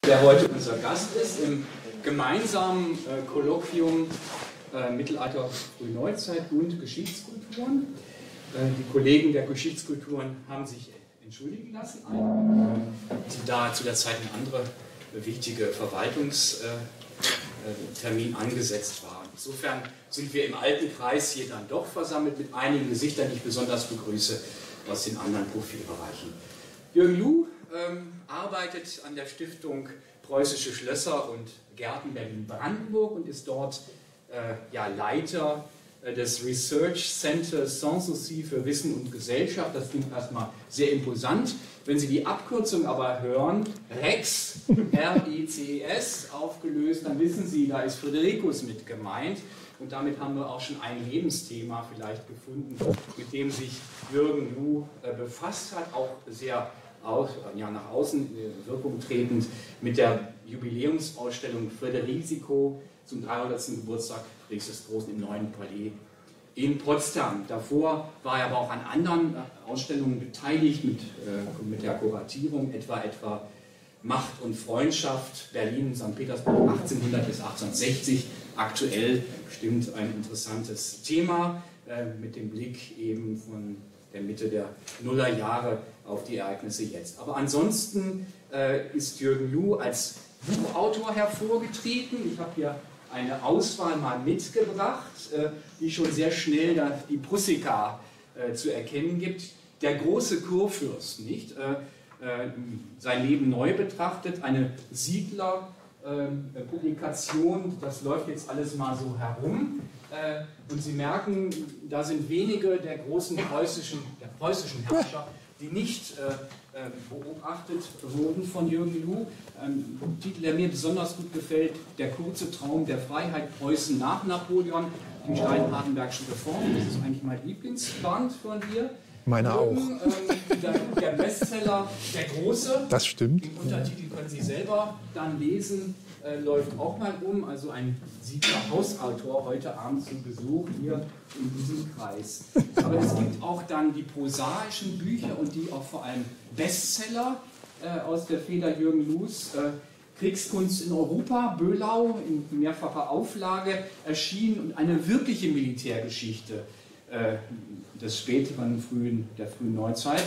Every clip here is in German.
Der heute unser Gast ist im gemeinsamen Kolloquium Mittelalter, Frühneuzeit und Geschichtskulturen. Die Kollegen der Geschichtskulturen haben sich entschuldigen lassen, die da zu der Zeit ein anderer wichtiger Verwaltungstermin angesetzt war. Insofern sind wir im alten Kreis hier dann doch versammelt mit einigen Gesichtern, die ich besonders begrüße aus den anderen Profilbereichen. Jürgen Luh arbeitet an der Stiftung Preußische Schlösser und Gärten Berlin-Brandenburg und ist dort Leiter des Research Center Sanssouci für Wissen und Gesellschaft. Das klingt erstmal sehr imposant. Wenn Sie die Abkürzung aber hören, RECS, R-I-C-S, aufgelöst, dann wissen Sie, da ist Fridericus mit gemeint. Und damit haben wir auch schon ein Lebensthema vielleicht gefunden, mit dem sich Jürgen Luh befasst hat, auch sehr nach außen Wirkung tretend mit der Jubiläumsausstellung Frederico zum 300. Geburtstag Friedrichs des Großen im Neuen Palais in Potsdam. Davor war er aber auch an anderen Ausstellungen beteiligt mit der Kuratierung, etwa Macht und Freundschaft, Berlin, St. Petersburg 1800 bis 1860. Aktuell bestimmt ein interessantes Thema mit dem Blick eben von der Mitte der Nullerjahre auf die Ereignisse jetzt. Aber ansonsten ist Jürgen Luh als Buchautor hervorgetreten. Ich habe hier eine Auswahl mal mitgebracht, die schon sehr schnell die Prussika zu erkennen gibt. Der große Kurfürst, nicht? Sein Leben neu betrachtet, eine Siedler-Publikation, das läuft jetzt alles mal so herum. Und Sie merken, da sind wenige der großen preußischen Herrscher, die nicht beobachtet wurden von Jürgen Luh. Ein Titel, der mir besonders gut gefällt, Der kurze Traum der Freiheit Preußen nach Napoleon, die Stein-Hardenbergschen Reformen. Das ist eigentlich mein Lieblingsband von dir. Meiner auch. Der Bestseller, Der Große. Das stimmt. Den Untertitel können Sie selber dann lesen. Läuft auch mal um, also ein Siebter Hausautor heute Abend zu Besuch hier in diesem Kreis. Aber es gibt auch dann die prosaischen Bücher und die auch vor allem Bestseller aus der Feder Jürgen Luhs. Kriegskunst in Europa, Böhlau in mehrfacher Auflage erschienen und eine wirkliche Militärgeschichte des späteren der frühen Neuzeit.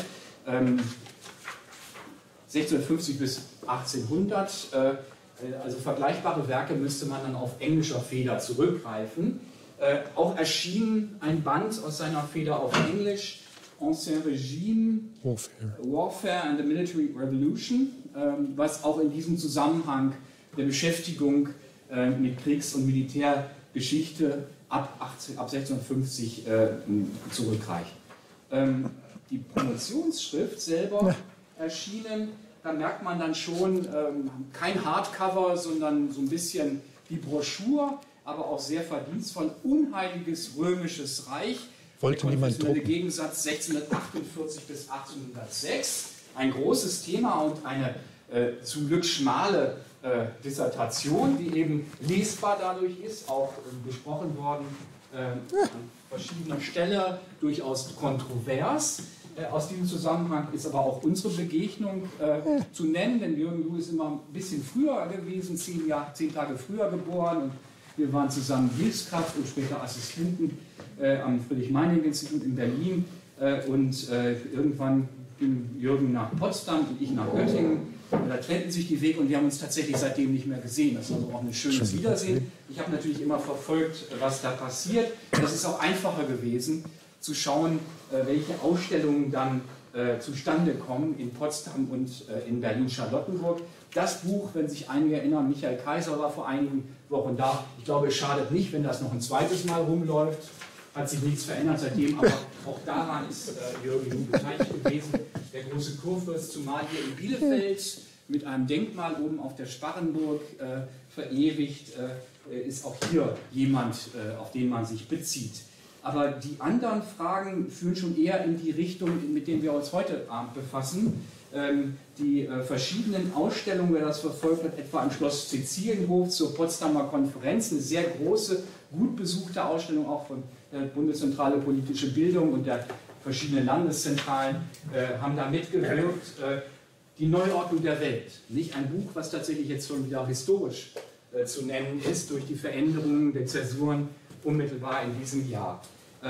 1650 bis 1800. Also vergleichbare Werke müsste man dann auf englischer Feder zurückgreifen. Auch erschien ein Band aus seiner Feder auf Englisch, Ancien Régime, Warfare and the Military Revolution, was auch in diesem Zusammenhang der Beschäftigung mit Kriegs- und Militärgeschichte ab 1650 zurückreicht. Die Promotionsschrift selber erschienen, da merkt man dann schon kein Hardcover, sondern so ein bisschen die Broschüre, aber auch sehr verdienstvoll. Unheiliges Römisches Reich. Wollte niemand drucken. Der Gegensatz 1648 bis 1806. Ein großes Thema und eine zum Glück schmale Dissertation, die eben lesbar dadurch ist, auch besprochen worden an verschiedener Stelle, durchaus kontrovers. Aus diesem Zusammenhang ist aber auch unsere Begegnung zu nennen, denn Jürgen Luh ist immer ein bisschen früher gewesen, 10 Tage früher geboren und wir waren zusammen Hilfskraft und später Assistenten am Friedrich-Meining-Institut in Berlin und irgendwann ging Jürgen nach Potsdam und ich nach Göttingen. Da trennten sich die Wege und wir haben uns tatsächlich seitdem nicht mehr gesehen. Das war also auch ein schönes Wiedersehen. Ich habe natürlich immer verfolgt, was da passiert. Es ist auch einfacher gewesen, zu schauen, welche Ausstellungen dann zustande kommen in Potsdam und in Berlin-Charlottenburg. Das Buch, wenn sich einige erinnern, Michael Kaiser war vor einigen Wochen da. Ich glaube, es schadet nicht, wenn das noch ein zweites Mal rumläuft. Hat sich nichts verändert seitdem, aber auch daran ist Jürgen Luh beteiligt gewesen. Der große Kurfürst, zumal hier in Bielefeld mit einem Denkmal oben auf der Sparrenburg verewigt, ist auch hier jemand, auf den man sich bezieht. Aber die anderen Fragen führen schon eher in die Richtung, mit denen wir uns heute Abend befassen. Die verschiedenen Ausstellungen, wer das verfolgt hat, etwa im Schloss Sizilienhof zur Potsdamer Konferenz, eine sehr große, gut besuchte Ausstellung auch von der Bundeszentrale Politische Bildung und der verschiedenen Landeszentralen haben da mitgewirkt. Die Neuordnung der Welt. Nicht ein Buch, was tatsächlich jetzt schon wieder historisch zu nennen ist, durch die Veränderungen der Zäsuren unmittelbar in diesem Jahr.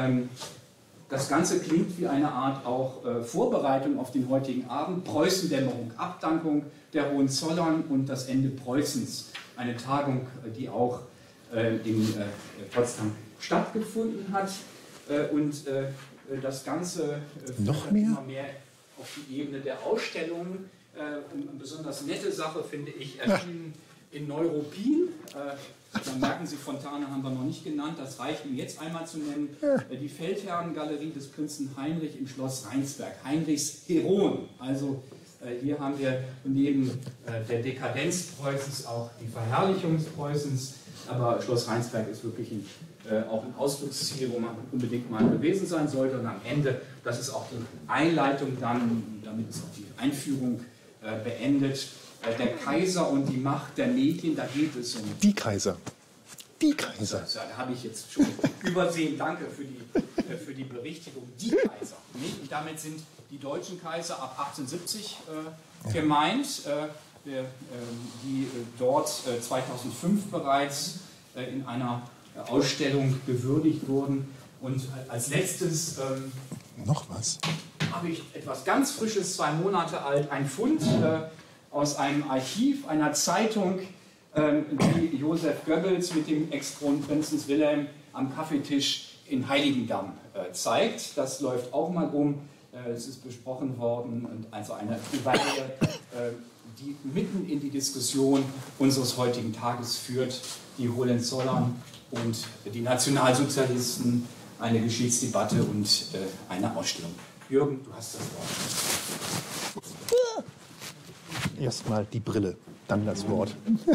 Das Ganze klingt wie eine Art auch Vorbereitung auf den heutigen Abend. Preußendämmerung, Abdankung der Hohenzollern und das Ende Preußens. Eine Tagung, die auch in Potsdam stattgefunden hat. Und das Ganze noch mehr? Immer mehr auf die Ebene der Ausstellungen. Eine besonders nette Sache, finde ich, erschienen in Neuruppin. Da merken Sie, Fontane haben wir noch nicht genannt, das reicht Ihnen jetzt einmal zu nennen. Die Feldherrengalerie des Prinzen Heinrich im Schloss Rheinsberg. Heinrichs Heroen. Also hier haben wir neben der Dekadenz Preußens auch die Verherrlichung Preußens. Aber Schloss Rheinsberg ist wirklich auch ein Ausflugsziel, wo man unbedingt mal gewesen sein sollte. Und am Ende, das ist auch die Einleitung dann, damit ist auch die Einführung beendet. Der Kaiser und die Macht der Medien, da geht es um... Die Kaiser. Die Kaiser. Da habe ich jetzt schon übersehen. Danke für die Berichtigung. Die Kaiser. Nicht? Und damit sind die deutschen Kaiser ab 1870 gemeint, die dort 2005 bereits in einer Ausstellung gewürdigt wurden. Und als letztes noch was habe ich etwas ganz Frisches, 2 Monate alt, ein Fund aus einem Archiv einer Zeitung, die Joseph Goebbels mit dem Ex-Kronprinzen Wilhelm am Kaffeetisch in Heiligendamm zeigt. Das läuft auch mal um. Es ist besprochen worden und also eine Quelle, die mitten in die Diskussion unseres heutigen Tages führt, die Hohenzollern und die Nationalsozialisten, eine Geschichtsdebatte und eine Ausstellung. Jürgen, du hast das Wort. Erstmal die Brille, dann das Wort.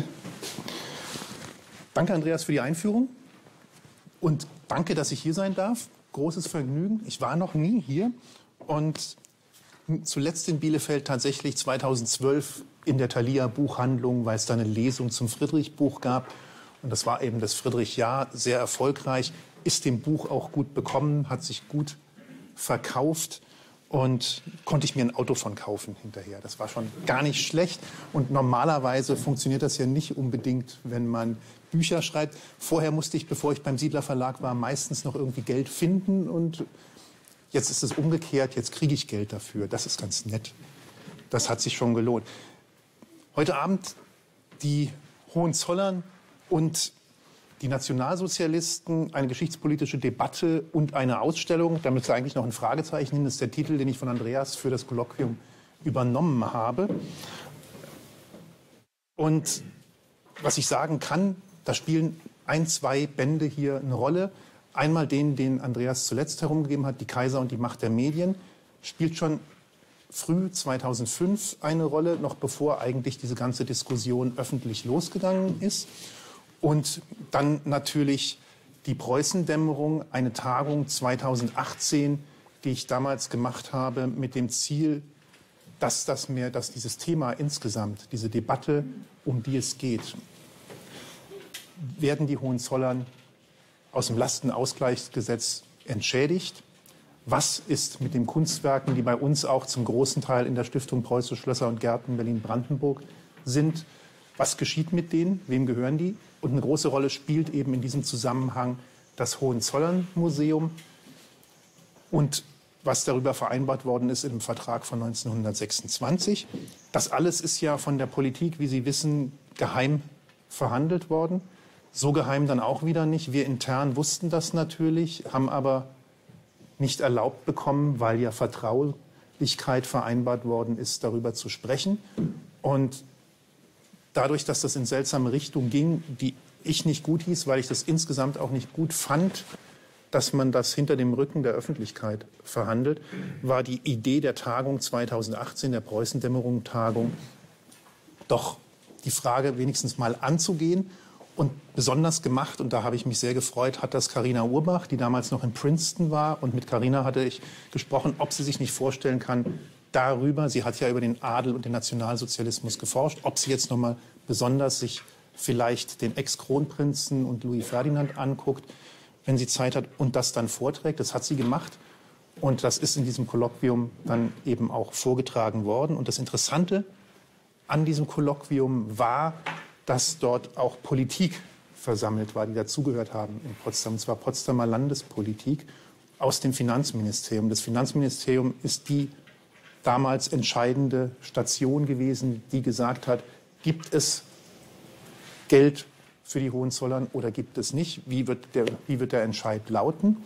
Danke, Andreas, für die Einführung. Und danke, dass ich hier sein darf. Großes Vergnügen. Ich war noch nie hier. Und zuletzt in Bielefeld tatsächlich 2012 in der Thalia Buchhandlung, weil es da eine Lesung zum Friedrich-Buch gab. Und das war eben das Friedrich-Jahr, sehr erfolgreich. Ist dem Buch auch gut bekommen, hat sich gut verkauft. Und konnte ich mir ein Auto von kaufen hinterher. Das war schon gar nicht schlecht. Und normalerweise funktioniert das ja nicht unbedingt, wenn man Bücher schreibt. Vorher musste ich, bevor ich beim Siedler Verlag war, meistens noch irgendwie Geld finden. Und jetzt ist es umgekehrt. Jetzt kriege ich Geld dafür. Das ist ganz nett. Das hat sich schon gelohnt. Heute Abend die Hohenzollern und die Nationalsozialisten, eine geschichtspolitische Debatte und eine Ausstellung. Da müsste eigentlich noch ein Fragezeichen hin. Das ist der Titel, den ich von Andreas für das Kolloquium übernommen habe. Und was ich sagen kann, da spielen 1, 2 Bände hier eine Rolle. Einmal den Andreas zuletzt herumgegeben hat, Die Kaiser und die Macht der Medien, spielt schon früh 2005 eine Rolle, noch bevor eigentlich diese ganze Diskussion öffentlich losgegangen ist. Und dann natürlich die Preußendämmerung, eine Tagung 2018, die ich damals gemacht habe, mit dem Ziel, dass dieses Thema insgesamt, diese Debatte, um die es geht, werden die Hohenzollern aus dem Lastenausgleichsgesetz entschädigt? Was ist mit den Kunstwerken, die bei uns auch zum großen Teil in der Stiftung Preußische Schlösser und Gärten Berlin-Brandenburg sind? Was geschieht mit denen? Wem gehören die? Und eine große Rolle spielt eben in diesem Zusammenhang das Hohenzollern-Museum und was darüber vereinbart worden ist im Vertrag von 1926. Das alles ist ja von der Politik, wie Sie wissen, geheim verhandelt worden. So geheim dann auch wieder nicht. Wir intern wussten das natürlich, haben aber nicht erlaubt bekommen, weil ja Vertraulichkeit vereinbart worden ist, darüber zu sprechen. Und dadurch, dass das in seltsame Richtungen ging, die ich nicht gut hieß, weil ich das insgesamt auch nicht gut fand, dass man das hinter dem Rücken der Öffentlichkeit verhandelt, war die Idee der Tagung 2018, der Preußendämmerung-Tagung, doch die Frage wenigstens mal anzugehen. Und besonders gemacht, und da habe ich mich sehr gefreut, hat das Carina Urbach, die damals noch in Princeton war. Und mit Carina hatte ich gesprochen, ob sie sich nicht vorstellen kann, darüber, sie hat ja über den Adel und den Nationalsozialismus geforscht, ob sie jetzt noch mal besonders sich vielleicht den Ex-Kronprinzen und Louis Ferdinand anguckt, wenn sie Zeit hat und das dann vorträgt. Das hat sie gemacht. Und das ist in diesem Kolloquium dann eben auch vorgetragen worden. Und das Interessante an diesem Kolloquium war, dass dort auch Politik versammelt war, die dazugehört haben in Potsdam. Und zwar Potsdamer Landespolitik aus dem Finanzministerium. Das Finanzministerium ist die damals entscheidende Station gewesen, die gesagt hat, gibt es Geld für die Hohenzollern oder gibt es nicht? Wie wird der Entscheid lauten?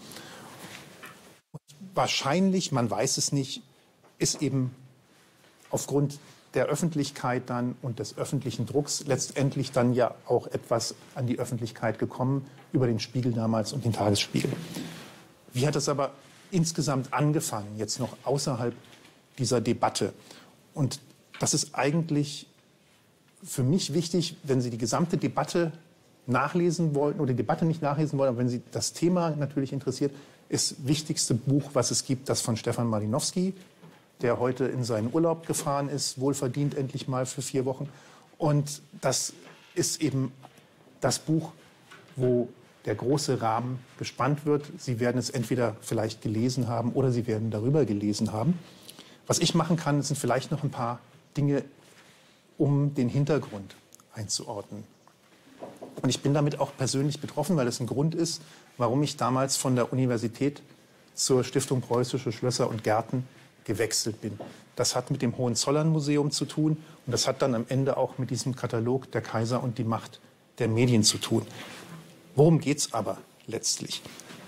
Und wahrscheinlich, man weiß es nicht, ist eben aufgrund der Öffentlichkeit dann und des öffentlichen Drucks letztendlich dann ja auch etwas an die Öffentlichkeit gekommen über den Spiegel damals und den Tagesspiegel. Wie hat es aber insgesamt angefangen, jetzt noch außerhalb dieser Debatte? Und das ist eigentlich für mich wichtig, wenn Sie die gesamte Debatte nachlesen wollen oder die Debatte nicht nachlesen wollen, aber wenn Sie das Thema natürlich interessiert, ist das wichtigste Buch, was es gibt, das von Stefan Malinowski, der heute in seinen Urlaub gefahren ist, wohlverdient endlich mal für 4 Wochen. Und das ist eben das Buch, wo der große Rahmen gespannt wird. Sie werden es entweder vielleicht gelesen haben oder Sie werden darüber gelesen haben. Was ich machen kann, sind vielleicht noch ein paar Dinge, um den Hintergrund einzuordnen. Und ich bin damit auch persönlich betroffen, weil es ein Grund ist, warum ich damals von der Universität zur Stiftung Preußische Schlösser und Gärten gewechselt bin. Das hat mit dem Hohenzollern-Museum zu tun und das hat dann am Ende auch mit diesem Katalog Der Kaiser und die Macht der Medien zu tun. Worum geht es aber letztlich?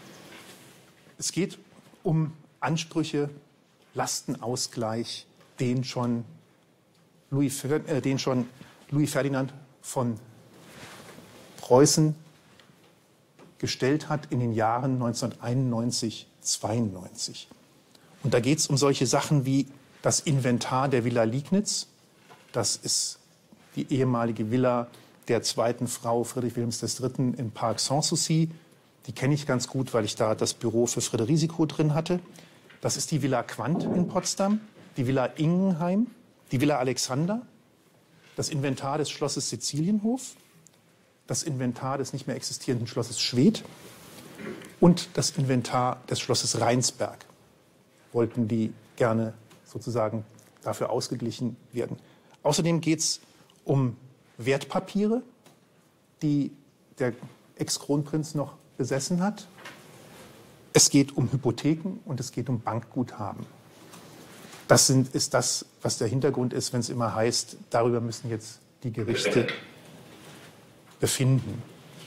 Es geht um Ansprüche, Lastenausgleich, den schon Louis Ferdinand von Preußen gestellt hat in den Jahren 1991, 92. Und da geht es um solche Sachen wie das Inventar der Villa Liegnitz. Das ist die ehemalige Villa der zweiten Frau Friedrich Wilhelms III. Im Park Sanssouci. Die kenne ich ganz gut, weil ich da das Büro für Friederisico drin hatte. Das ist die Villa Quandt in Potsdam, die Villa Ingenheim, die Villa Alexander, das Inventar des Schlosses Sizilienhof, das Inventar des nicht mehr existierenden Schlosses Schwedt und das Inventar des Schlosses Rheinsberg. Wollten die gerne sozusagen dafür ausgeglichen werden. Außerdem geht es um Wertpapiere, die der Ex-Kronprinz noch besessen hat. Es geht um Hypotheken und es geht um Bankguthaben. Das ist das, was der Hintergrund ist, wenn es immer heißt, darüber müssen jetzt die Gerichte befinden.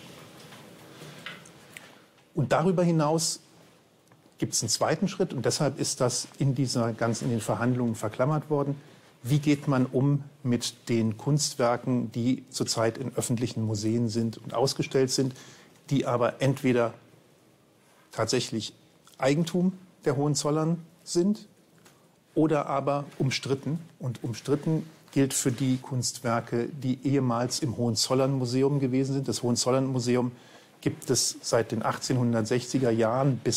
Und darüber hinaus gibt es einen zweiten Schritt und deshalb ist das in den Verhandlungen verklammert worden. Wie geht man um mit den Kunstwerken, die zurzeit in öffentlichen Museen sind und ausgestellt sind, die aber entweder tatsächlich Eigentum der Hohenzollern sind oder aber umstritten. Und umstritten gilt für die Kunstwerke, die ehemals im Hohenzollern-Museum gewesen sind. Das Hohenzollern-Museum gibt es seit den 1860er Jahren bis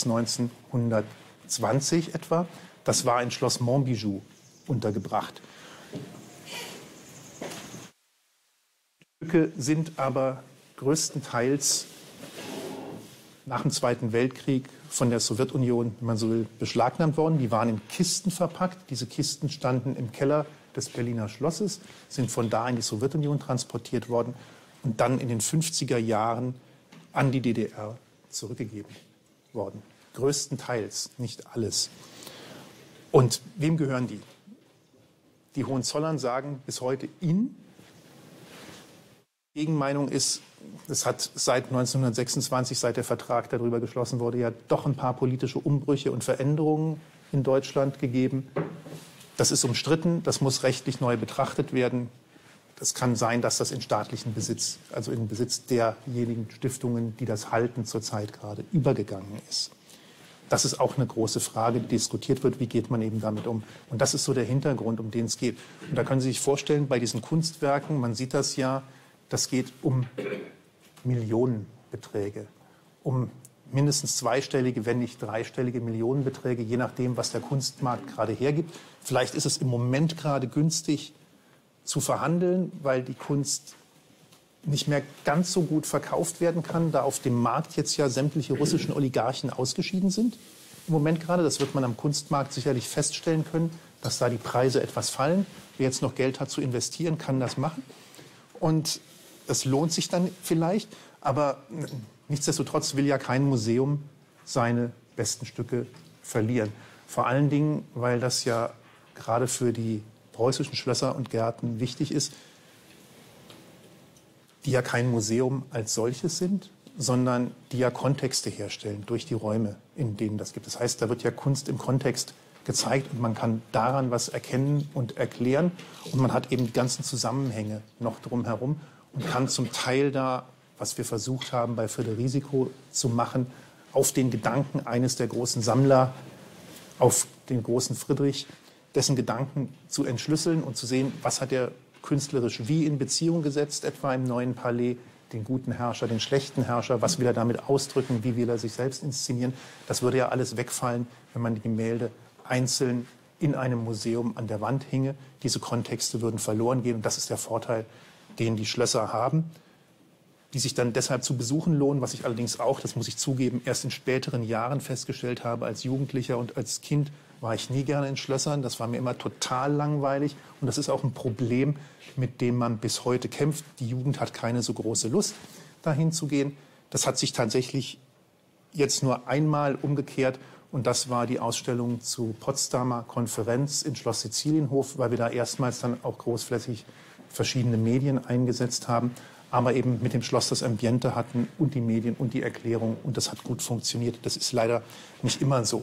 1920 etwa. Das war in Schloss Montbijou untergebracht. Die Stücke sind aber größtenteils nach dem Zweiten Weltkrieg von der Sowjetunion, wenn man so will, beschlagnahmt worden. Die waren in Kisten verpackt. Diese Kisten standen im Keller des Berliner Schlosses, sind von da in die Sowjetunion transportiert worden und dann in den 50er Jahren an die DDR zurückgegeben worden. Größtenteils, nicht alles. Und wem gehören die? Die Hohenzollern sagen bis heute ihnen. Gegenmeinung ist, es hat seit 1926, seit der Vertrag darüber geschlossen wurde, ja doch ein paar politische Umbrüche und Veränderungen in Deutschland gegeben. Das ist umstritten, das muss rechtlich neu betrachtet werden. Es kann sein, dass das in staatlichen Besitz, also in Besitz derjenigen Stiftungen, die das halten, zurzeit gerade übergegangen ist. Das ist auch eine große Frage, die diskutiert wird. Wie geht man eben damit um? Und das ist so der Hintergrund, um den es geht. Und da können Sie sich vorstellen, bei diesen Kunstwerken, man sieht das ja, das geht um Millionenbeträge, um mindestens zweistellige, wenn nicht dreistellige Millionenbeträge, je nachdem, was der Kunstmarkt gerade hergibt. Vielleicht ist es im Moment gerade günstig zu verhandeln, weil die Kunst nicht mehr ganz so gut verkauft werden kann, da auf dem Markt jetzt ja sämtliche russischen Oligarchen ausgeschieden sind. im Moment gerade. Das wird man am Kunstmarkt sicherlich feststellen können, dass da die Preise etwas fallen. Wer jetzt noch Geld hat zu investieren, kann das machen. Und es lohnt sich dann vielleicht, aber nichtsdestotrotz will ja kein Museum seine besten Stücke verlieren. Vor allen Dingen, weil das ja gerade für die preußischen Schlösser und Gärten wichtig ist, die ja kein Museum als solches sind, sondern die ja Kontexte herstellen durch die Räume, in denen das gibt. Das heißt, da wird ja Kunst im Kontext gezeigt und man kann daran was erkennen und erklären und man hat eben die ganzen Zusammenhänge noch drumherum und kann zum Teil da, was wir versucht haben bei Federico zu machen, auf den Gedanken eines der großen Sammler, auf den großen Friedrich, dessen Gedanken zu entschlüsseln und zu sehen, was hat er künstlerisch wie in Beziehung gesetzt, etwa im Neuen Palais, den guten Herrscher, den schlechten Herrscher, was will er damit ausdrücken, wie will er sich selbst inszenieren. Das würde ja alles wegfallen, wenn man die Gemälde einzeln in einem Museum an der Wand hinge. Diese Kontexte würden verloren gehen und das ist der Vorteil, den die Schlösser haben, die sich dann deshalb zu besuchen lohnen, was ich allerdings auch, das muss ich zugeben, erst in späteren Jahren festgestellt habe. Als Jugendlicher und als Kind war ich nie gerne in Schlössern, das war mir immer total langweilig und das ist auch ein Problem, mit dem man bis heute kämpft. Die Jugend hat keine so große Lust, dahin zu gehen. Das hat sich tatsächlich jetzt nur einmal umgekehrt und das war die Ausstellung zur Potsdamer Konferenz in Schloss Sizilienhof, weil wir da erstmals dann auch großflächig verschiedene Medien eingesetzt haben, aber eben mit dem Schloss das Ambiente hatten und die Medien und die Erklärung und das hat gut funktioniert. Das ist leider nicht immer so.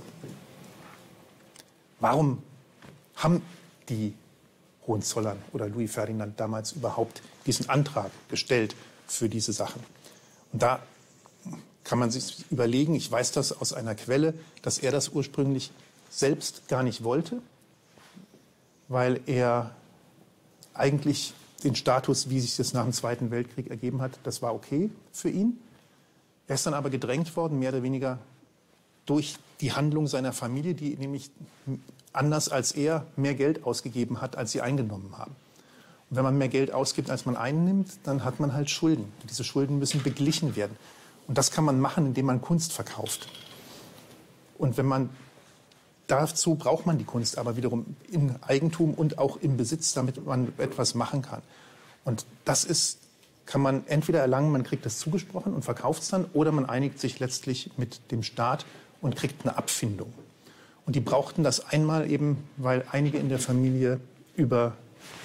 Warum haben die Hohenzollern oder Louis Ferdinand damals überhaupt diesen Antrag gestellt für diese Sachen? Und da kann man sich überlegen, ich weiß das aus einer Quelle, dass er das ursprünglich selbst gar nicht wollte, weil er eigentlich den Status, wie sich das nach dem Zweiten Weltkrieg ergeben hat, das war okay für ihn. Er ist dann aber gedrängt worden, mehr oder weniger durch die Handlung seiner Familie, die nämlich anders als er mehr Geld ausgegeben hat, als sie eingenommen haben. Und wenn man mehr Geld ausgibt, als man einnimmt, dann hat man halt Schulden. Und diese Schulden müssen beglichen werden. Und das kann man machen, indem man Kunst verkauft. Und wenn man dazu braucht man die Kunst aber wiederum im Eigentum und auch im Besitz, damit man etwas machen kann. Und das kann man entweder erlangen, man kriegt das zugesprochen und verkauft es dann, oder man einigt sich letztlich mit dem Staat und kriegt eine Abfindung. Und die brauchten das einmal eben, weil einige in der Familie über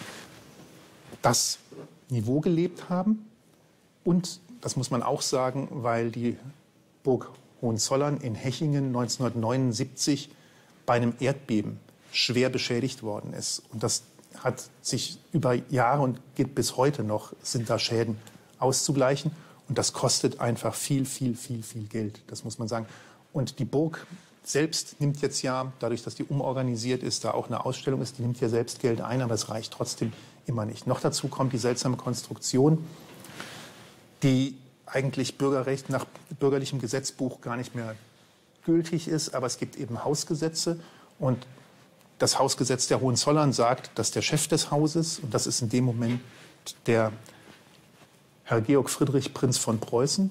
das Niveau gelebt haben. Und, das muss man auch sagen, weil die Burg Hohenzollern in Hechingen 1979 bei einem Erdbeben schwer beschädigt worden ist. Und das hat sich über Jahre und geht bis heute noch, sind da Schäden auszugleichen. Und das kostet einfach viel, viel, viel, viel Geld. Das muss man sagen. Und die Burg selbst nimmt jetzt ja, dadurch, dass die umorganisiert ist, da auch eine Ausstellung ist, die nimmt ja selbst Geld ein, aber es reicht trotzdem immer nicht. Noch dazu kommt die seltsame Konstruktion, die eigentlich Bürgerrecht nach bürgerlichem Gesetzbuch gar nicht mehr gültig ist, aber es gibt eben Hausgesetze und das Hausgesetz der Hohenzollern sagt, dass der Chef des Hauses, und das ist in dem Moment der Herr Georg Friedrich, Prinz von Preußen,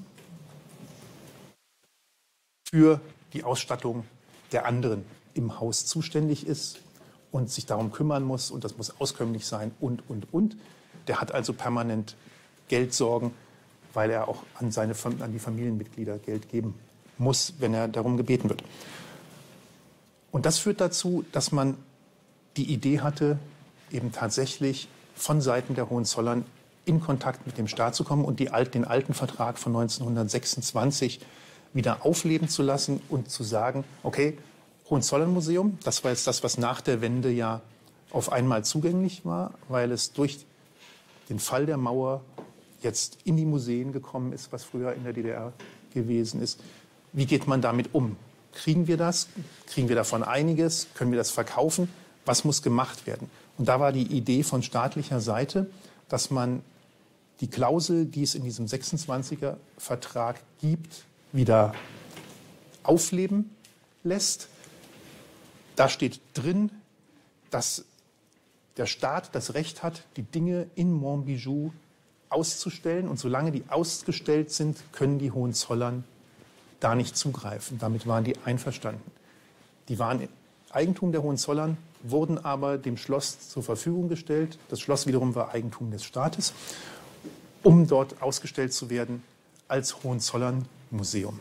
für die Ausstattung der anderen im Haus zuständig ist und sich darum kümmern muss und das muss auskömmlich sein und. Der hat also permanent Geldsorgen, weil er auch an die Familienmitglieder Geld geben muss, wenn er darum gebeten wird. Und das führt dazu, dass man die Idee hatte, eben tatsächlich von Seiten der Hohenzollern in Kontakt mit dem Staat zu kommen und den alten Vertrag von 1926 wieder aufleben zu lassen und zu sagen, okay, Hohenzollern-Museum, das war jetzt das, was nach der Wende ja auf einmal zugänglich war, weil es durch den Fall der Mauer jetzt in die Museen gekommen ist, was früher in der DDR gewesen ist. Wie geht man damit um? Kriegen wir das? Kriegen wir davon einiges? Können wir das verkaufen? Was muss gemacht werden? Und da war die Idee von staatlicher Seite, dass man die Klausel, die es in diesem 26er-Vertrag gibt, wieder aufleben lässt. Da steht drin, dass der Staat das Recht hat, die Dinge in Montbijou auszustellen. Und solange die ausgestellt sind, können die Hohenzollern da nicht zugreifen. Damit waren die einverstanden. Die waren Eigentum der Hohenzollern, wurden aber dem Schloss zur Verfügung gestellt. Das Schloss wiederum war Eigentum des Staates, um dort ausgestellt zu werden als Hohenzollern-Museum.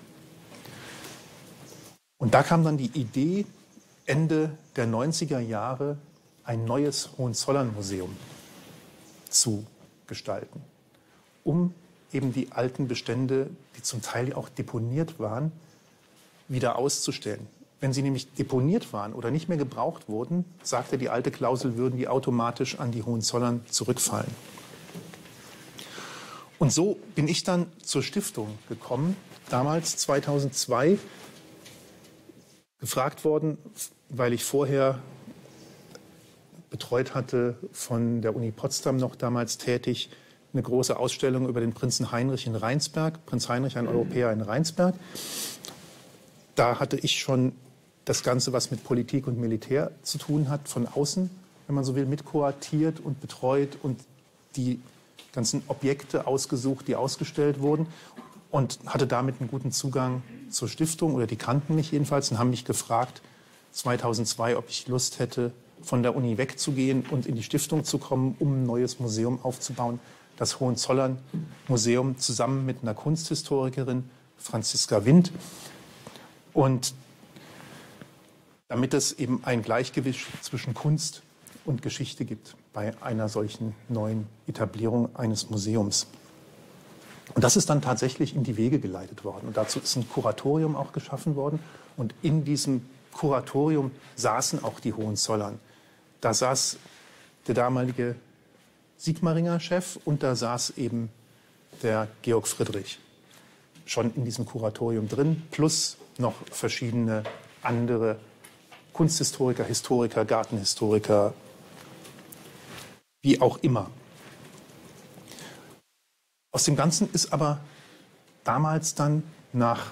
Und da kam dann die Idee, Ende der 90er Jahre ein neues Hohenzollern-Museum zu gestalten, um eben die alten Bestände, die zum Teil auch deponiert waren, wieder auszustellen. Wenn sie nämlich deponiert waren oder nicht mehr gebraucht wurden, sagte die alte Klausel, würden die automatisch an die Hohenzollern zurückfallen. Und so bin ich dann zur Stiftung gekommen, damals 2002, gefragt worden, weil ich vorher betreut hatte, von der Uni Potsdam noch damals tätig, eine große Ausstellung über den Prinzen Heinrich in Rheinsberg, Prinz Heinrich, ein Europäer in Rheinsberg. Da hatte ich schon das Ganze, was mit Politik und Militär zu tun hat, von außen, wenn man so will, mitkuratiert und betreut und die ganzen Objekte ausgesucht, die ausgestellt wurden, und hatte damit einen guten Zugang zur Stiftung, oder die kannten mich jedenfalls und haben mich gefragt, 2002, ob ich Lust hätte, von der Uni wegzugehen und in die Stiftung zu kommen, um ein neues Museum aufzubauen. Das Hohenzollern-Museum zusammen mit einer Kunsthistorikerin, Franziska Wind. Und damit es eben ein Gleichgewicht zwischen Kunst und Geschichte gibt bei einer solchen neuen Etablierung eines Museums. Und das ist dann tatsächlich in die Wege geleitet worden. Und dazu ist ein Kuratorium auch geschaffen worden. Und in diesem Kuratorium saßen auch die Hohenzollern. Da saß der damalige Sigmaringer-Chef und da saß eben der Georg Friedrich schon in diesem Kuratorium drin, plus noch verschiedene andere Kunsthistoriker, Historiker, Gartenhistoriker, wie auch immer. Aus dem Ganzen ist aber damals dann nach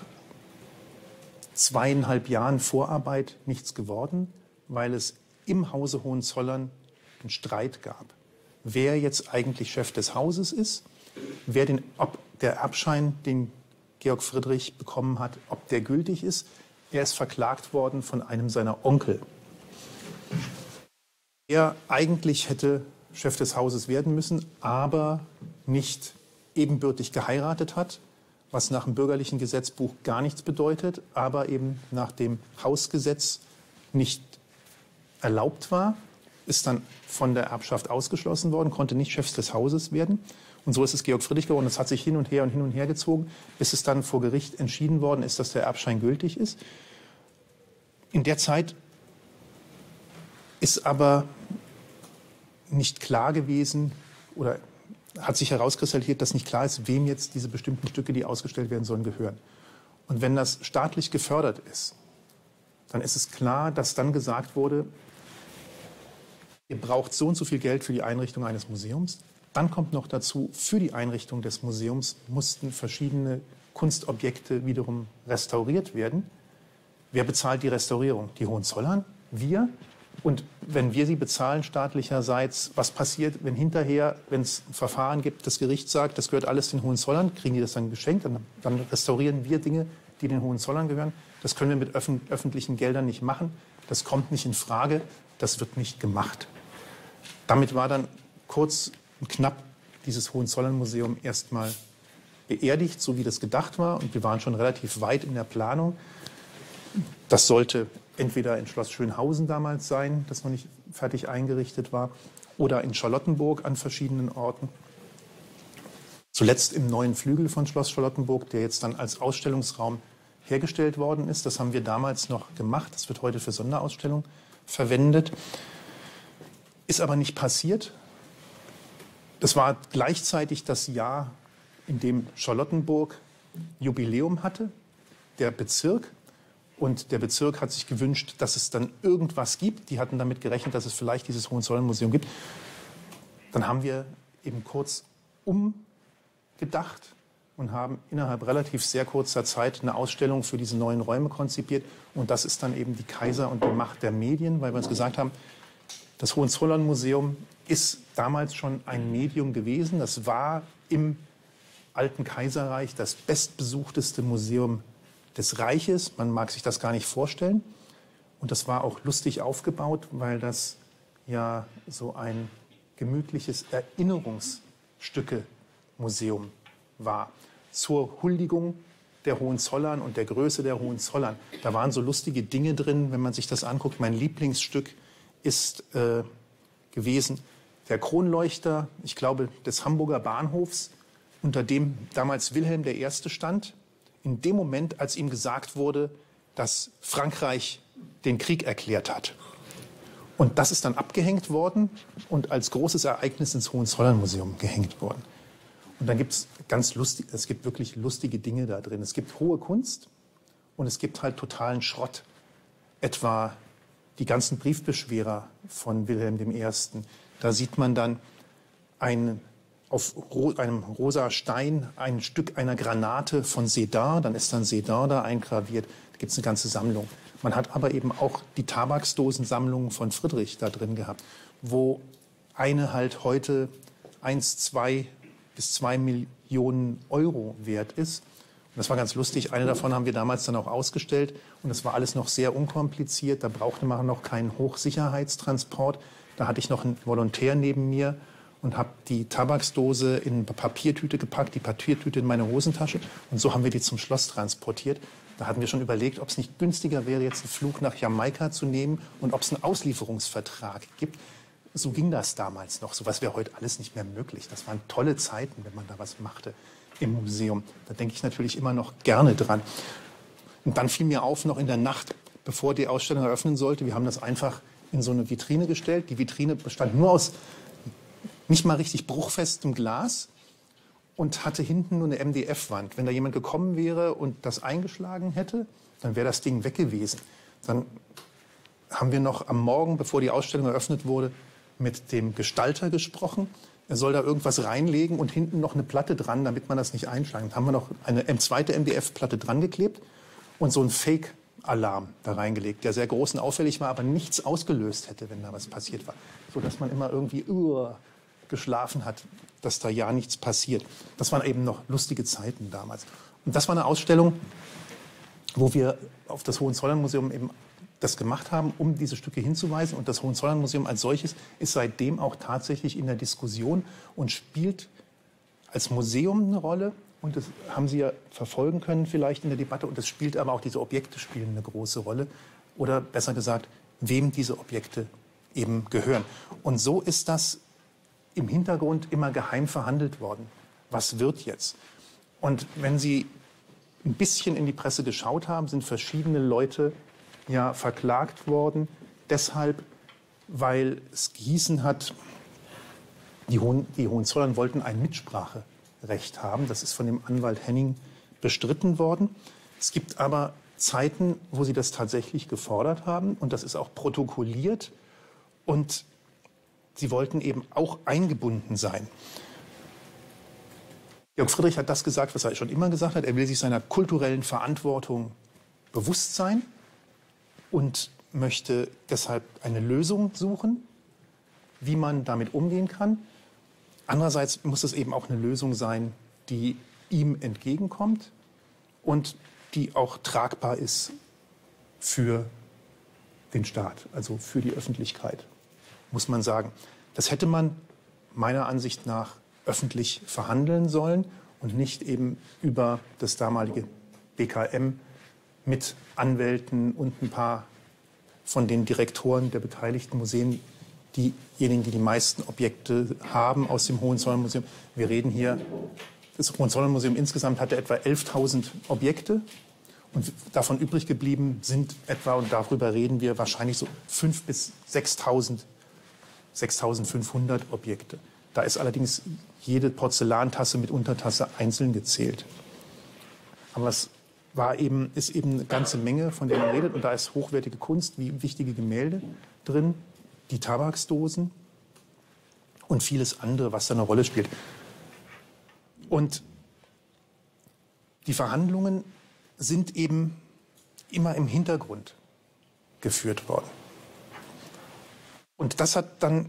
2,5 Jahren Vorarbeit nichts geworden, weil es im Hause Hohenzollern einen Streit gab, wer jetzt eigentlich Chef des Hauses ist, ob der Erbschein, den Georg Friedrich bekommen hat, ob der gültig ist. Er ist verklagt worden von einem seiner Onkel. Er eigentlich hätte Chef des Hauses werden müssen, aber nicht ebenbürtig geheiratet hat, was nach dem bürgerlichen Gesetzbuch gar nichts bedeutet, aber eben nach dem Hausgesetz nicht erlaubt war, ist dann von der Erbschaft ausgeschlossen worden, konnte nicht Chef des Hauses werden. Und so ist es Georg Friedrich geworden. Das hat sich hin und her gezogen, bis es dann vor Gericht entschieden worden ist, dass der Erbschein gültig ist. In der Zeit ist aber nicht klar gewesen oder hat sich herauskristallisiert, dass nicht klar ist, wem jetzt diese bestimmten Stücke, die ausgestellt werden sollen, gehören. Und wenn das staatlich gefördert ist, dann ist es klar, dass dann gesagt wurde, ihr braucht so und so viel Geld für die Einrichtung eines Museums. Dann kommt noch dazu, für die Einrichtung des Museums mussten verschiedene Kunstobjekte wiederum restauriert werden. Wer bezahlt die Restaurierung? Die Hohenzollern? Wir? Und wenn wir sie bezahlen staatlicherseits, was passiert, wenn hinterher, wenn es ein Verfahren gibt, das Gericht sagt, das gehört alles den Hohenzollern, kriegen die das dann geschenkt, dann restaurieren wir Dinge, die den Hohenzollern gehören. Das können wir mit öffentlichen Geldern nicht machen. Das kommt nicht in Frage. Das wird nicht gemacht. Damit war dann kurz und knapp dieses Hohenzollern-Museum erstmal beerdigt, so wie das gedacht war. Und wir waren schon relativ weit in der Planung. Das sollte entweder in Schloss Schönhausen damals sein, das noch nicht fertig eingerichtet war, oder in Charlottenburg an verschiedenen Orten. Zuletzt im neuen Flügel von Schloss Charlottenburg, der jetzt dann als Ausstellungsraum hergestellt worden ist. Das haben wir damals noch gemacht. Das wird heute für Sonderausstellungen verwendet. Ist aber nicht passiert. Das war gleichzeitig das Jahr, in dem Charlottenburg Jubiläum hatte, der Bezirk. Und der Bezirk hat sich gewünscht, dass es dann irgendwas gibt. Die hatten damit gerechnet, dass es vielleicht dieses Hohenzollern-Museum gibt. Dann haben wir eben kurz umgedacht und haben innerhalb relativ sehr kurzer Zeit eine Ausstellung für diese neuen Räume konzipiert. Und das ist dann eben die Kaiser und die Macht der Medien, weil wir uns gesagt haben, das Hohenzollern-Museum ist damals schon ein Medium gewesen. Das war im Alten Kaiserreich das bestbesuchteste Museum des Reiches. Man mag sich das gar nicht vorstellen. Und das war auch lustig aufgebaut, weil das ja so ein gemütliches Erinnerungsstücke-Museum war. Zur Huldigung der Hohenzollern und der Größe der Hohenzollern. Da waren so lustige Dinge drin, wenn man sich das anguckt. Mein Lieblingsstück ist gewesen der Kronleuchter, ich glaube, des Hamburger Bahnhofs, unter dem damals Wilhelm I. stand. In dem Moment, als ihm gesagt wurde, dass Frankreich den Krieg erklärt hat. Und das ist dann abgehängt worden und als großes Ereignis ins Hohenzollernmuseum gehängt worden. Und dann es gibt wirklich lustige Dinge da drin. Es gibt hohe Kunst und es gibt halt totalen Schrott. Etwa die ganzen Briefbeschwerer von Wilhelm I. Da sieht man dann auf einem rosa Stein ein Stück einer Granate von Sédan. Dann ist dann Sédan da eingraviert. Da gibt es eine ganze Sammlung. Man hat aber eben auch die Tabaksdosensammlung von Friedrich da drin gehabt, wo eine halt heute 2 bis 2 Millionen Euro wert ist. Und das war ganz lustig. Eine davon haben wir damals dann auch ausgestellt. Und das war alles noch sehr unkompliziert. Da brauchte man noch keinen Hochsicherheitstransport. Da hatte ich noch einen Volontär neben mir und habe die Tabaksdose in eine Papiertüte gepackt, die Papiertüte in meine Hosentasche. Und so haben wir die zum Schloss transportiert. Da hatten wir schon überlegt, ob es nicht günstiger wäre, jetzt einen Flug nach Jamaika zu nehmen und ob es einen Auslieferungsvertrag gibt. So ging das damals noch. So was wäre heute alles nicht mehr möglich. Das waren tolle Zeiten, wenn man da was machte im Museum. Da denke ich natürlich immer noch gerne dran. Und dann fiel mir auf, noch in der Nacht, bevor die Ausstellung eröffnen sollte, wir haben das einfach in so eine Vitrine gestellt. Die Vitrine bestand nur aus nicht mal richtig bruchfestem Glas und hatte hinten nur eine MDF-Wand. Wenn da jemand gekommen wäre und das eingeschlagen hätte, dann wäre das Ding weg gewesen. Dann haben wir noch am Morgen, bevor die Ausstellung eröffnet wurde, mit dem Gestalter gesprochen. Er soll da irgendwas reinlegen und hinten noch eine Platte dran, damit man das nicht einschlagen. Dann haben wir noch eine zweite MDF-Platte dran geklebt und so einen Fake-Alarm da reingelegt, der sehr groß und auffällig war, aber nichts ausgelöst hätte, wenn da was passiert war. So dass man immer irgendwie geschlafen hat, dass da ja nichts passiert. Das waren eben noch lustige Zeiten damals. Und das war eine Ausstellung, wo wir auf das Hohenzollernmuseum eben das gemacht haben, um diese Stücke hinzuweisen. Und das Hohenzollernmuseum als solches ist seitdem auch tatsächlich in der Diskussion und spielt als Museum eine Rolle. Und das haben Sie ja verfolgen können vielleicht in der Debatte. Und es spielt aber auch, diese Objekte spielen eine große Rolle. Oder besser gesagt, wem diese Objekte eben gehören. Und so ist das im Hintergrund immer geheim verhandelt worden. Was wird jetzt? Und wenn Sie ein bisschen in die Presse geschaut haben, sind verschiedene Leute ja verklagt worden, deshalb, weil es gehießen hat, die Hohenzollern wollten ein Mitspracherecht haben. Das ist von dem Anwalt Henning bestritten worden. Es gibt aber Zeiten, wo sie das tatsächlich gefordert haben und das ist auch protokolliert und sie wollten eben auch eingebunden sein. Georg Friedrich hat das gesagt, was er schon immer gesagt hat. Er will sich seiner kulturellen Verantwortung bewusst sein und möchte deshalb eine Lösung suchen, wie man damit umgehen kann. Andererseits muss es eben auch eine Lösung sein, die ihm entgegenkommt und die auch tragbar ist für den Staat, also für die Öffentlichkeit, muss man sagen. Das hätte man meiner Ansicht nach öffentlich verhandeln sollen und nicht eben über das damalige BKM mit Anwälten und ein paar von den Direktoren der beteiligten Museen, diejenigen, die die meisten Objekte haben aus dem Hohenzollernmuseum. Wir reden hier, das Hohenzollernmuseum insgesamt hatte etwa 11.000 Objekte und davon übrig geblieben sind etwa, und darüber reden wir, wahrscheinlich so 5.000 bis 6.500 Objekte. Da ist allerdings jede Porzellantasse mit Untertasse einzeln gezählt. Aber es ist eben eine ganze Menge, von der man redet. Und da ist hochwertige Kunst, wie wichtige Gemälde drin, die Tabaksdosen und vieles andere, was da eine Rolle spielt. Und die Verhandlungen sind eben immer im Hintergrund geführt worden. Und das hat dann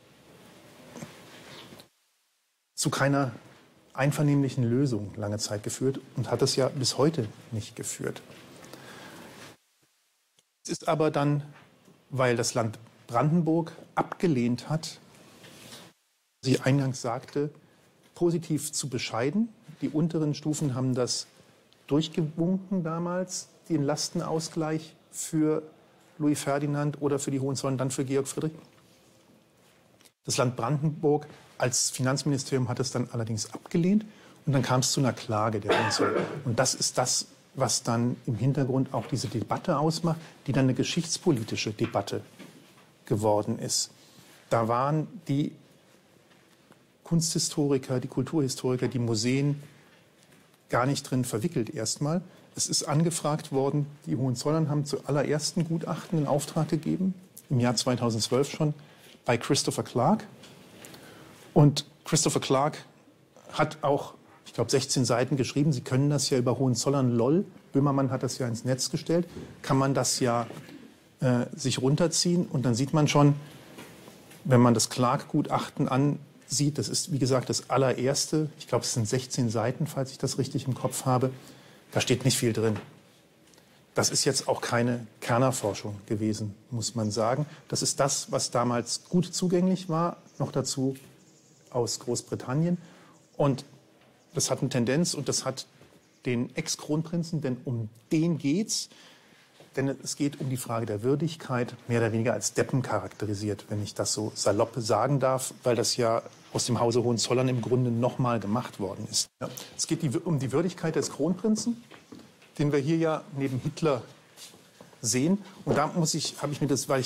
zu keiner einvernehmlichen Lösung lange Zeit geführt und hat es ja bis heute nicht geführt. Es ist aber dann, weil das Land Brandenburg abgelehnt hat, wie ich eingangs sagte, positiv zu bescheiden. Die unteren Stufen haben das durchgewunken damals, den Lastenausgleich für Louis Ferdinand oder für die Hohenzollern, dann für Georg Friedrich. Das Land Brandenburg als Finanzministerium hat es dann allerdings abgelehnt und dann kam es zu einer Klage der Hohenzollern. Und das ist das, was dann im Hintergrund auch diese Debatte ausmacht, die dann eine geschichtspolitische Debatte geworden ist. Da waren die Kunsthistoriker, die Kulturhistoriker, die Museen gar nicht drin verwickelt erstmal. Es ist angefragt worden, die Hohenzollern haben zuallererst ein Gutachten in Auftrag gegeben, im Jahr 2012 schon, bei Christopher Clark. Und Christopher Clark hat auch, ich glaube, 16 Seiten geschrieben. Sie können das ja über Hohenzollern LOL, Böhmermann hat das ja ins Netz gestellt, kann man das ja sich runterziehen. Und dann sieht man schon, wenn man das Clark-Gutachten ansieht, das ist, wie gesagt, das allererste, ich glaube, es sind 16 Seiten, falls ich das richtig im Kopf habe, da steht nicht viel drin. Das ist jetzt auch keine Kerner-Forschung gewesen, muss man sagen. Das ist das, was damals gut zugänglich war, noch dazu aus Großbritannien. Und das hat eine Tendenz und das hat den Ex-Kronprinzen, denn um den geht's. Denn es geht um die Frage der Würdigkeit, mehr oder weniger als Deppen charakterisiert, wenn ich das so salopp sagen darf, weil das ja aus dem Hause Hohenzollern im Grunde nochmal gemacht worden ist. Ja. Es geht um die Würdigkeit des Kronprinzen, den wir hier ja neben Hitler sehen. Und da habe ich mir das, weil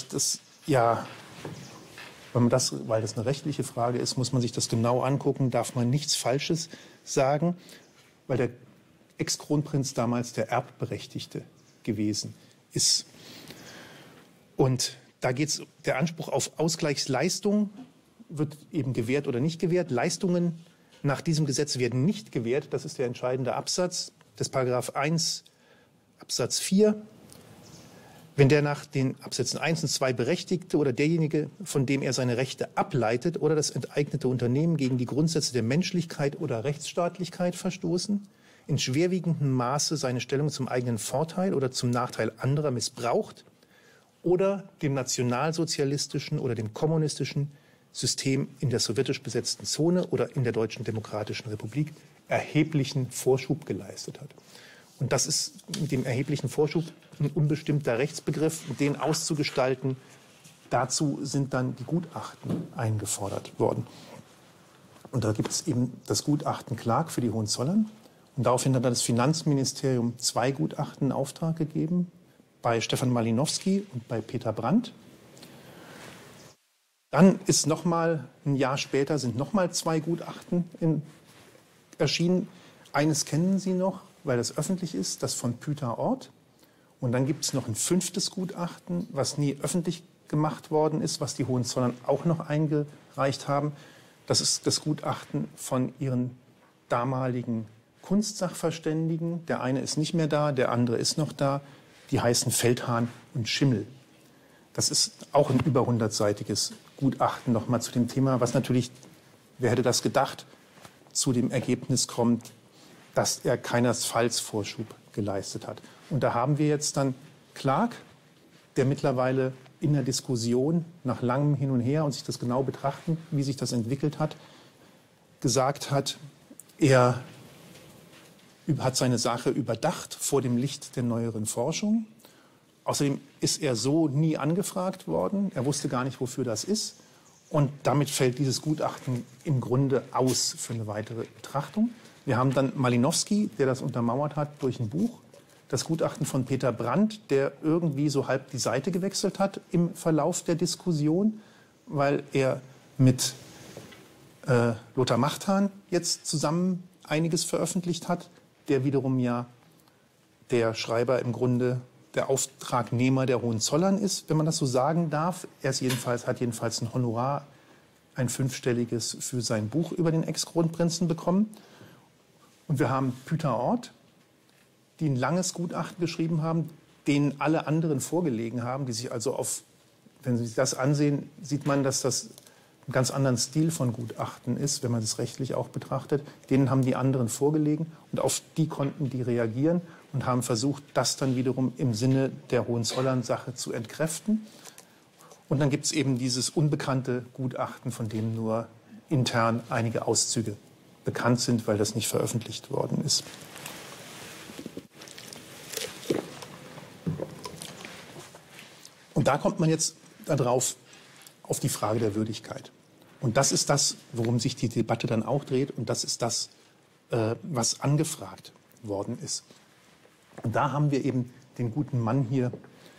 das eine rechtliche Frage ist, muss man sich das genau angucken, darf man nichts Falsches sagen, weil der Ex-Kronprinz damals der Erbberechtigte gewesen ist. Und da geht es, der Anspruch auf Ausgleichsleistung wird eben gewährt oder nicht gewährt. Leistungen nach diesem Gesetz werden nicht gewährt. Das ist der entscheidende Absatz des Paragraph 1 Absatz 4. Wenn der nach den Absätzen 1 und 2 Berechtigte oder derjenige, von dem er seine Rechte ableitet oder das enteignete Unternehmen gegen die Grundsätze der Menschlichkeit oder Rechtsstaatlichkeit verstoßen, in schwerwiegendem Maße seine Stellung zum eigenen Vorteil oder zum Nachteil anderer missbraucht oder dem nationalsozialistischen oder dem kommunistischen System in der sowjetisch besetzten Zone oder in der Deutschen Demokratischen Republik erheblichen Vorschub geleistet hat. Und das ist mit dem erheblichen Vorschub ein unbestimmter Rechtsbegriff, den auszugestalten. Dazu sind dann die Gutachten eingefordert worden. Und da gibt es eben das Gutachten Clark für die Hohenzollern. Und daraufhin hat dann das Finanzministerium 2 Gutachten in Auftrag gegeben, bei Stefan Malinowski und bei Peter Brandt. Dann ist nochmal ein Jahr später sind nochmal 2 Gutachten erschienen. Eines kennen Sie noch, weil das öffentlich ist, das von Püter Ort. Und dann gibt es noch ein 5. Gutachten, was nie öffentlich gemacht worden ist, was die Hohenzollern auch noch eingereicht haben. Das ist das Gutachten von ihren damaligen Kunstsachverständigen. Der eine ist nicht mehr da, der andere ist noch da. Die heißen Feldhahn und Schimmel. Das ist auch ein über 100-seitiges Gutachten nochmal zu dem Thema, was natürlich, wer hätte das gedacht, zu dem Ergebnis kommt, dass er keinesfalls Vorschub geleistet hat. Und da haben wir jetzt dann Clark, der mittlerweile in der Diskussion nach langem Hin und Her und sich das genau betrachten, wie sich das entwickelt hat, gesagt hat, er hat seine Sache überdacht vor dem Licht der neueren Forschung. Außerdem ist er so nie angefragt worden. Er wusste gar nicht, wofür das ist. Und damit fällt dieses Gutachten im Grunde aus für eine weitere Betrachtung. Wir haben dann Malinowski, der das untermauert hat durch ein Buch. Das Gutachten von Peter Brandt, der irgendwie so halb die Seite gewechselt hat im Verlauf der Diskussion, weil er mit Lothar Machtan jetzt zusammen einiges veröffentlicht hat, der wiederum ja der Schreiber im Grunde der Auftragnehmer der Hohenzollern ist, wenn man das so sagen darf. Er ist hat jedenfalls ein Honorar, ein 5-stelliges für sein Buch über den Ex-Kronprinzen bekommen. Und wir haben Püter Ort, die ein langes Gutachten geschrieben haben, denen alle anderen vorgelegen haben, die sich also wenn Sie das ansehen, sieht man, dass das einen ganz anderen Stil von Gutachten ist, wenn man es rechtlich auch betrachtet. Denen haben die anderen vorgelegen und auf die konnten die reagieren und haben versucht, das dann wiederum im Sinne der Hohenzollern-Sache zu entkräften. Und dann gibt es eben dieses unbekannte Gutachten, von dem nur intern einige Auszüge bekannt sind, weil das nicht veröffentlicht worden ist. Und da kommt man jetzt darauf, auf die Frage der Würdigkeit. Und das ist das, worum sich die Debatte dann auch dreht. Und das ist das, was angefragt worden ist. Und da haben wir eben den guten Mann hier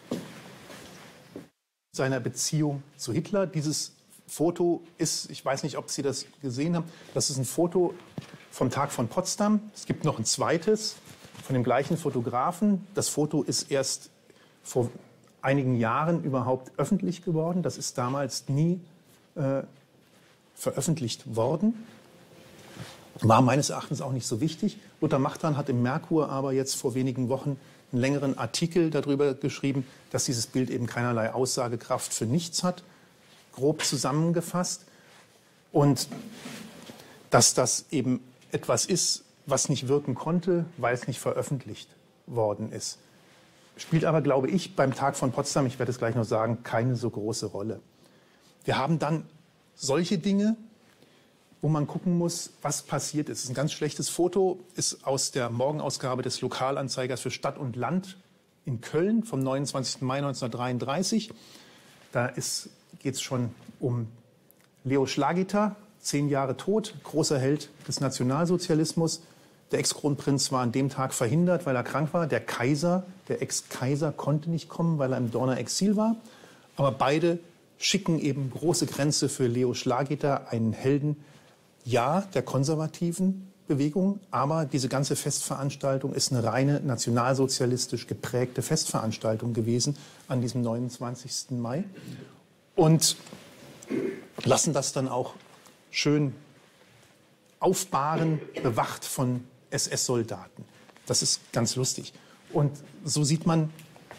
seiner Beziehung zu Hitler. Dieses Foto ist, ich weiß nicht, ob Sie das gesehen haben, das ist ein Foto vom Tag von Potsdam. Es gibt noch ein zweites von dem gleichen Fotografen. Das Foto ist erst vor einigen Jahren überhaupt öffentlich geworden. Das ist damals nie veröffentlicht worden. War meines Erachtens auch nicht so wichtig. Lothar Machtern hat im Merkur aber jetzt vor wenigen Wochen einen längeren Artikel darüber geschrieben, dass dieses Bild eben keinerlei Aussagekraft für nichts hat, grob zusammengefasst. Und dass das eben etwas ist, was nicht wirken konnte, weil es nicht veröffentlicht worden ist. Spielt aber, glaube ich, beim Tag von Potsdam, ich werde es gleich noch sagen, keine so große Rolle. Wir haben dann solche Dinge, wo man gucken muss, was passiert ist. Es ist ein ganz schlechtes Foto, ist aus der Morgenausgabe des Lokalanzeigers für Stadt und Land in Köln vom 29. Mai 1933. Da geht es schon um Leo Schlagiter, 10 Jahre tot, großer Held des Nationalsozialismus. Der Ex-Kronprinz war an dem Tag verhindert, weil er krank war. Der Kaiser, der Ex-Kaiser, konnte nicht kommen, weil er im Dorner Exil war. Aber beide schicken eben große Grenze für Leo Schlagiter, einen Helden, ja, der konservativen Bewegung, aber diese ganze Festveranstaltung ist eine reine nationalsozialistisch geprägte Festveranstaltung gewesen an diesem 29. Mai und lassen das dann auch schön aufbahren, bewacht von SS-Soldaten. Das ist ganz lustig. Und so sieht man,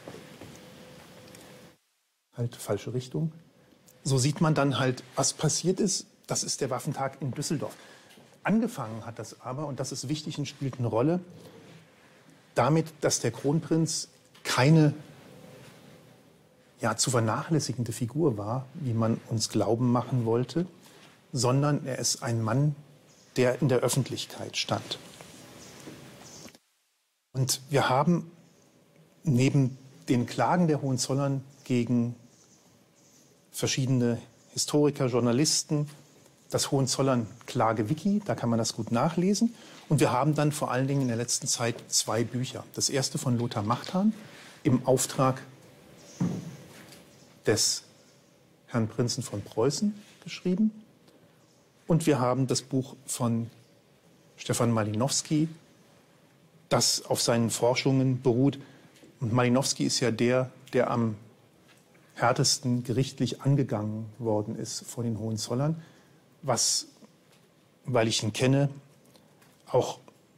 halt falsche Richtung, so sieht man dann halt, was passiert ist. Das ist der Waffentag in Düsseldorf. Angefangen hat das aber, und das ist wichtig und spielt eine Rolle, damit, dass der Kronprinz keine zu vernachlässigende Figur war, wie man uns glauben machen wollte, sondern er ist ein Mann, der in der Öffentlichkeit stand. Und wir haben neben den Klagen der Hohenzollern gegen verschiedene Historiker, Journalisten, das Hohenzollern-Klage-Wiki, da kann man das gut nachlesen. Und wir haben dann vor allen Dingen in der letzten Zeit 2 Bücher. Das erste von Lothar Machthan im Auftrag des Herrn Prinzen von Preußen geschrieben. Und wir haben das Buch von Stefan Malinowski, das auf seinen Forschungen beruht. Und Malinowski ist ja der am härtesten gerichtlich angegangen worden ist von den Hohenzollern, was, weil ich ihn kenne, auch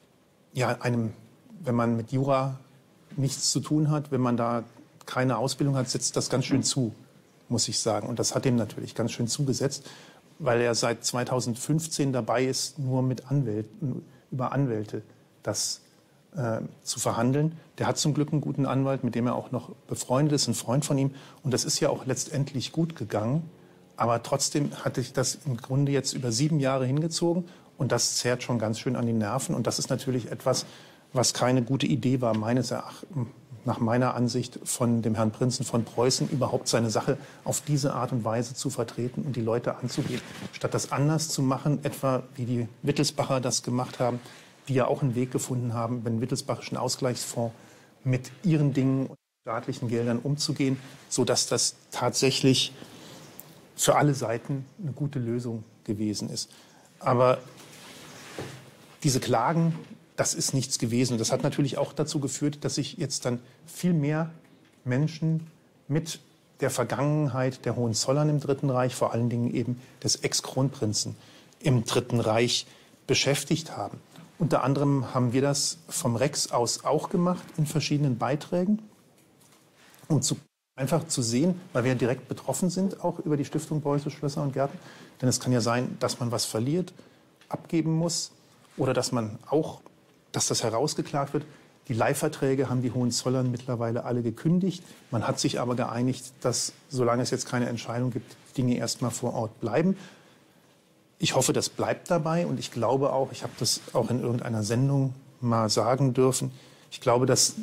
wenn man mit Jura nichts zu tun hat, wenn man da keine Ausbildung hat, setzt das ganz schön zu, muss ich sagen. Und das hat ihm natürlich ganz schön zugesetzt, weil er seit 2015 dabei ist, nur über Anwälte das zu verhandeln. Der hat zum Glück einen guten Anwalt, mit dem er auch noch befreundet ist, ein Freund von ihm. Und das ist ja auch letztendlich gut gegangen. Aber trotzdem hatte ich das im Grunde jetzt über 7 Jahre hingezogen. Und das zerrt schon ganz schön an die Nerven. Und das ist natürlich etwas, was keine gute Idee war, nach meiner Ansicht, von dem Herrn Prinzen von Preußen, überhaupt seine Sache auf diese Art und Weise zu vertreten und die Leute anzugehen. Statt das anders zu machen, etwa wie die Wittelsbacher das gemacht haben, die ja auch einen Weg gefunden haben, beim Wittelsbachischen Ausgleichsfonds mit ihren Dingen und staatlichen Geldern umzugehen, sodass das tatsächlich für alle Seiten eine gute Lösung gewesen ist. Aber diese Klagen, das ist nichts gewesen. Und das hat natürlich auch dazu geführt, dass sich jetzt dann viel mehr Menschen mit der Vergangenheit der Hohenzollern im Dritten Reich, vor allen Dingen eben des Ex-Kronprinzen im Dritten Reich, beschäftigt haben. Unter anderem haben wir das vom Rex aus auch gemacht in verschiedenen Beiträgen, um zu Einfach zu sehen, weil wir ja direkt betroffen sind, auch über die Stiftung Preußische Schlösser und Gärten. Denn es kann ja sein, dass man was verliert, abgeben muss oder dass das herausgeklagt wird. Die Leihverträge haben die Hohenzollern mittlerweile alle gekündigt. Man hat sich aber geeinigt, dass, solange es jetzt keine Entscheidung gibt, Dinge erstmal vor Ort bleiben. Ich hoffe, das bleibt dabei und ich glaube auch, ich habe das auch in irgendeiner Sendung mal sagen dürfen, ich glaube, dass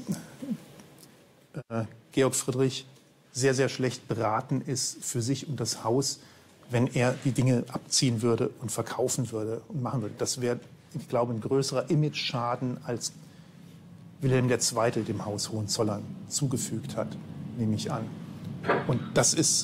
Georg Friedrich sehr, sehr schlecht beraten ist für sich und das Haus, wenn er die Dinge abziehen würde und verkaufen würde und machen würde. Das wäre, ich glaube, ein größerer Image-Schaden, als Wilhelm II. Dem Haus Hohenzollern zugefügt hat, nehme ich an. Und das ist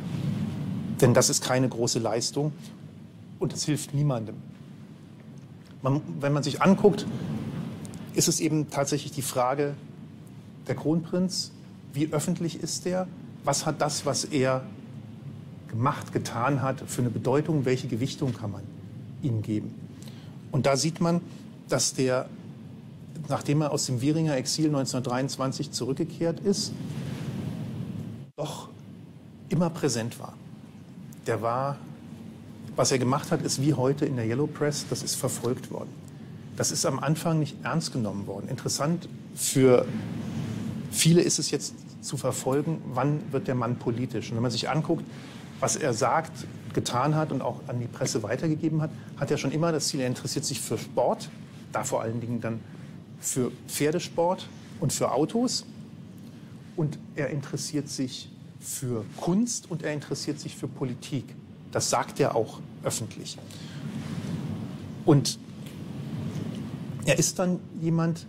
keine große Leistung und es hilft niemandem. Wenn man sich anguckt, ist es eben tatsächlich die Frage, der Kronprinz, wie öffentlich ist der? Was hat das, was er getan hat, für eine Bedeutung? Welche Gewichtung kann man ihm geben? Und da sieht man, dass der, nachdem er aus dem Wieringer Exil 1923 zurückgekehrt ist, doch immer präsent war. Was er gemacht hat, ist wie heute in der Yellow Press, das ist verfolgt worden. Das ist am Anfang nicht ernst genommen worden. Interessant für viele ist es jetzt zu verfolgen, wann wird der Mann politisch. Und wenn man sich anguckt, was er sagt, getan hat und auch an die Presse weitergegeben hat, hat er schon immer das Ziel, er interessiert sich für Sport, da vor allen Dingen dann für Pferdesport und für Autos. Und er interessiert sich für Kunst und er interessiert sich für Politik. Das sagt er auch öffentlich. Und er ist dann jemand,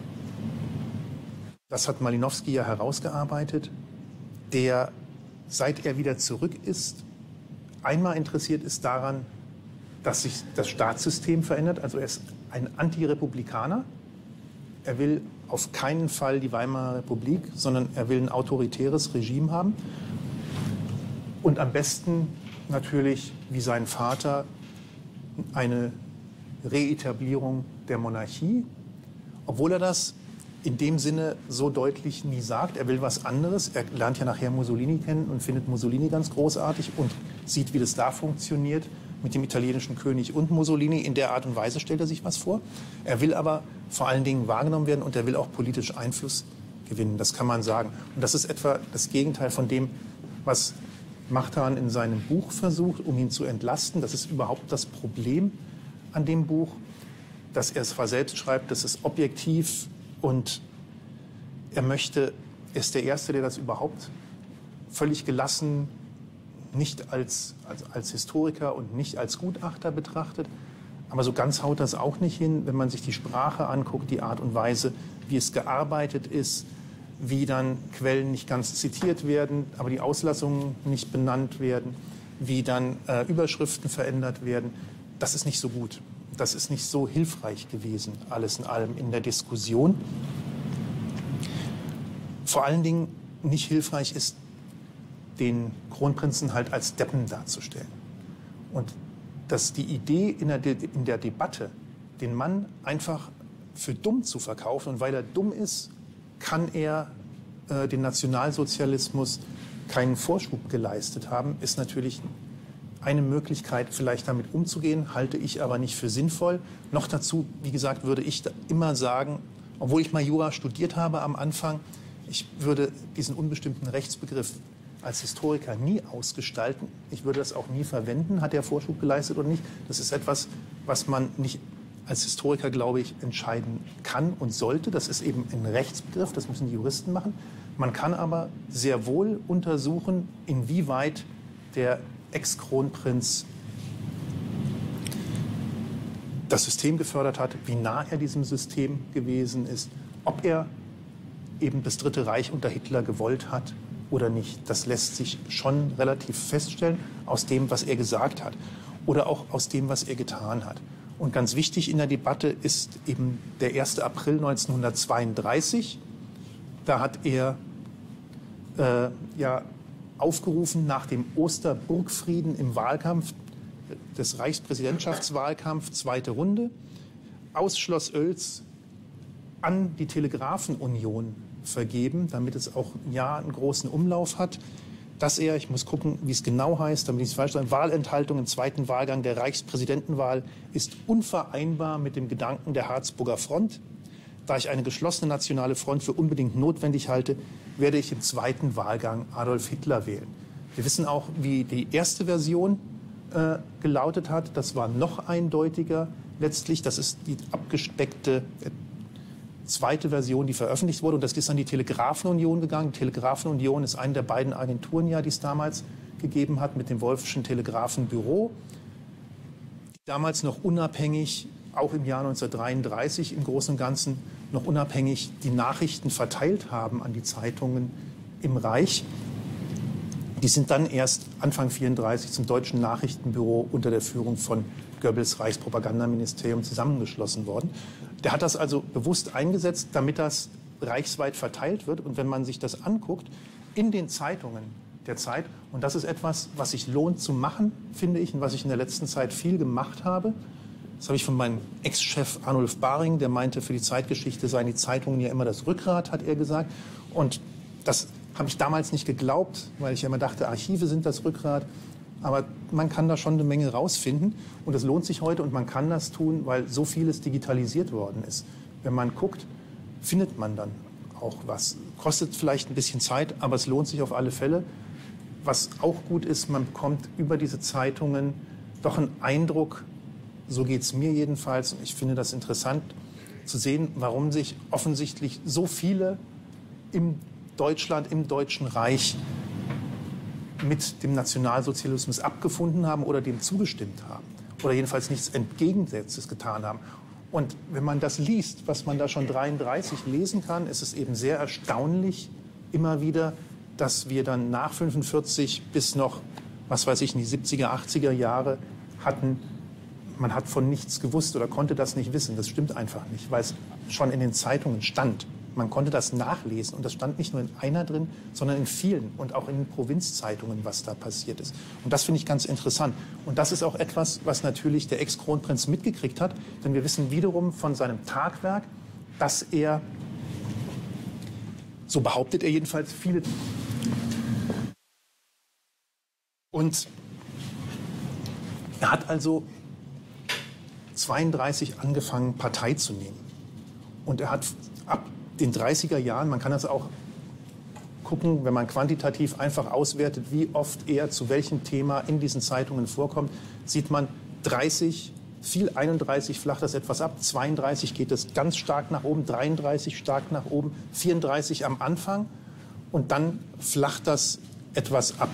das hat Malinowski ja herausgearbeitet, der, seit er wieder zurück ist, einmal interessiert ist daran, dass sich das Staatssystem verändert. Also er ist ein Antirepublikaner. Er will auf keinen Fall die Weimarer Republik, sondern er will ein autoritäres Regime haben. Und am besten natürlich, wie sein Vater, eine Reetablierung der Monarchie, obwohl er das in dem Sinne so deutlich nie sagt. Er will was anderes. Er lernt ja nachher Mussolini kennen und findet Mussolini ganz großartig und sieht, wie das da funktioniert mit dem italienischen König und Mussolini. In der Art und Weise stellt er sich was vor. Er will aber vor allen Dingen wahrgenommen werden und er will auch politisch Einfluss gewinnen. Das kann man sagen. Und das ist etwa das Gegenteil von dem, was Machtan in seinem Buch versucht, um ihn zu entlasten. Das ist überhaupt das Problem an dem Buch, dass er es zwar selbst schreibt, das ist objektiv und er ist der Erste, der das überhaupt völlig gelassen, nicht als Historiker und nicht als Gutachter betrachtet. Aber so ganz haut das auch nicht hin, wenn man sich die Sprache anguckt, die Art und Weise, wie es gearbeitet ist, wie dann Quellen nicht ganz zitiert werden, aber die Auslassungen nicht benannt werden, wie dann Überschriften verändert werden. Das ist nicht so gut. Das ist nicht so hilfreich gewesen, alles in allem in der Diskussion. Vor allen Dingen nicht hilfreich ist, den Kronprinzen halt als Deppen darzustellen. Und dass die Idee in der Debatte, den Mann einfach für dumm zu verkaufen, und weil er dumm ist, kann er den Nationalsozialismus keinen Vorschub geleistet haben, ist natürlich eine Möglichkeit, vielleicht damit umzugehen, halte ich aber nicht für sinnvoll. Noch dazu, wie gesagt, würde ich immer sagen, obwohl ich mal Jura studiert habe am Anfang, ich würde diesen unbestimmten Rechtsbegriff als Historiker nie ausgestalten. Ich würde das auch nie verwenden, hat er Vorschub geleistet oder nicht. Das ist etwas, was man nicht als Historiker, glaube ich, entscheiden kann und sollte. Das ist eben ein Rechtsbegriff, das müssen die Juristen machen. Man kann aber sehr wohl untersuchen, inwieweit der Ex-Kronprinz das System gefördert hat, wie nah er diesem System gewesen ist, ob er eben das Dritte Reich unter Hitler gewollt hat oder nicht. Das lässt sich schon relativ feststellen aus dem, was er gesagt hat oder auch aus dem, was er getan hat. Und ganz wichtig in der Debatte ist eben der 1. April 1932. Da hat er aufgerufen nach dem Osterburgfrieden im Wahlkampf des Reichspräsidentschaftswahlkampf, zweite Runde, aus Schloss Oels an die Telegrafenunion vergeben, damit es auch einen großen Umlauf hat, dass er, ich muss gucken, wie es genau heißt, damit ich es falsch sage, Wahlenthaltung im zweiten Wahlgang der Reichspräsidentenwahl ist unvereinbar mit dem Gedanken der Harzburger Front. Da ich eine geschlossene nationale Front für unbedingt notwendig halte, werde ich im zweiten Wahlgang Adolf Hitler wählen. Wir wissen auch, wie die erste Version gelautet hat. Das war noch eindeutiger letztlich. Das ist die abgespeckte zweite Version, die veröffentlicht wurde. Und das ist an die Telegrafenunion gegangen. Die Telegrafenunion ist eine der beiden Agenturen, die es damals gegeben hat, mit dem Wolffschen Telegrafenbüro, die damals noch unabhängig, auch im Jahr 1933 im Großen und Ganzen, noch unabhängig die Nachrichten verteilt haben an die Zeitungen im Reich. Die sind dann erst Anfang 1934 zum Deutschen Nachrichtenbüro unter der Führung von Goebbels Reichspropagandaministerium zusammengeschlossen worden. Der hat das also bewusst eingesetzt, damit das reichsweit verteilt wird. Und wenn man sich das anguckt, in den Zeitungen der Zeit, und das ist etwas, was sich lohnt zu machen, finde ich, und was ich in der letzten Zeit viel gemacht habe. Das habe ich von meinem Ex-Chef Arnulf Baring, der meinte, für die Zeitgeschichte seien die Zeitungen ja immer das Rückgrat, hat er gesagt. Und das habe ich damals nicht geglaubt, weil ich ja immer dachte, Archive sind das Rückgrat. Aber man kann da schon eine Menge rausfinden. Und es lohnt sich heute und man kann das tun, weil so vieles digitalisiert worden ist. Wenn man guckt, findet man dann auch was. Kostet vielleicht ein bisschen Zeit, aber es lohnt sich auf alle Fälle. Was auch gut ist, man bekommt über diese Zeitungen doch einen Eindruck, so geht es mir jedenfalls, und ich finde das interessant zu sehen, warum sich offensichtlich so viele im Deutschland, im Deutschen Reich mit dem Nationalsozialismus abgefunden haben oder dem zugestimmt haben oder jedenfalls nichts Entgegengesetztes getan haben. Und wenn man das liest, was man da schon 1933 lesen kann, ist es eben sehr erstaunlich immer wieder, dass wir dann nach 1945 bis noch, was weiß ich, in die 70er, 80er Jahre hatten, man hat von nichts gewusst oder konnte das nicht wissen. Das stimmt einfach nicht, weil es schon in den Zeitungen stand. Man konnte das nachlesen und das stand nicht nur in einer drin, sondern in vielen und auch in den Provinzzeitungen, was da passiert ist. Und das finde ich ganz interessant. Und das ist auch etwas, was natürlich der Ex-Kronprinz mitgekriegt hat, denn wir wissen wiederum von seinem Tagwerk, dass er, so behauptet er jedenfalls, viele... Und er hat also 1932 angefangen, Partei zu nehmen. Und er hat ab den 30er Jahren, man kann das auch gucken, wenn man quantitativ einfach auswertet, wie oft er zu welchem Thema in diesen Zeitungen vorkommt, sieht man 30, viel 31 flacht das etwas ab, 32 geht es ganz stark nach oben, 33 stark nach oben, 34 am Anfang und dann flacht das etwas ab.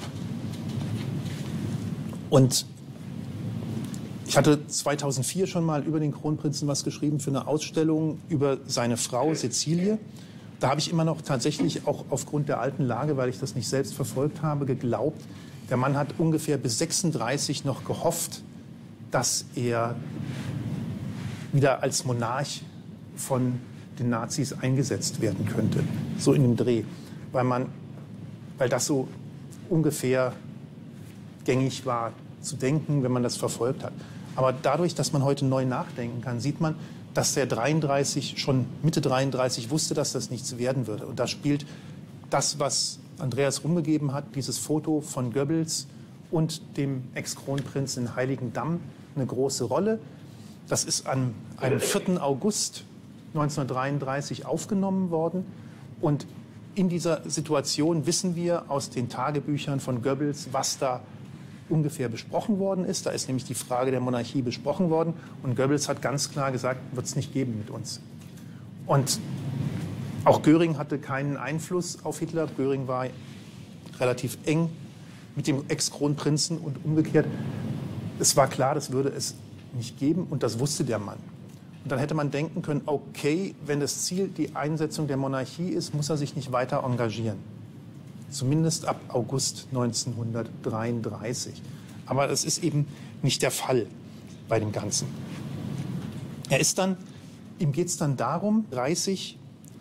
Und ich hatte 2004 schon mal über den Kronprinzen was geschrieben für eine Ausstellung über seine Frau Cäcilie. Da habe ich immer noch tatsächlich auch aufgrund der alten Lage, weil ich das nicht selbst verfolgt habe, geglaubt, der Mann hat ungefähr bis 36 noch gehofft, dass er wieder als Monarch von den Nazis eingesetzt werden könnte. So in dem Dreh. Weil das so ungefähr gängig war zu denken, wenn man das verfolgt hat. Aber dadurch, dass man heute neu nachdenken kann, sieht man, dass der 33 schon Mitte 33 wusste, dass das nichts werden würde. Und da spielt das, was Andreas rumgegeben hat, dieses Foto von Goebbels und dem Ex-Kronprinzen in Heiligendamm, eine große Rolle. Das ist am 4. August 1933 aufgenommen worden. Und in dieser Situation wissen wir aus den Tagebüchern von Goebbels, was da ungefähr besprochen worden ist. Da ist nämlich die Frage der Monarchie besprochen worden. Und Goebbels hat ganz klar gesagt, wird es nicht geben mit uns. Und auch Göring hatte keinen Einfluss auf Hitler. Göring war relativ eng mit dem Ex-Kronprinzen und umgekehrt. Es war klar, das würde es nicht geben und das wusste der Mann. Und dann hätte man denken können, okay, wenn das Ziel die Einsetzung der Monarchie ist, muss er sich nicht weiter engagieren. Zumindest ab August 1933. Aber das ist eben nicht der Fall bei dem Ganzen. Ihm geht es dann darum, 30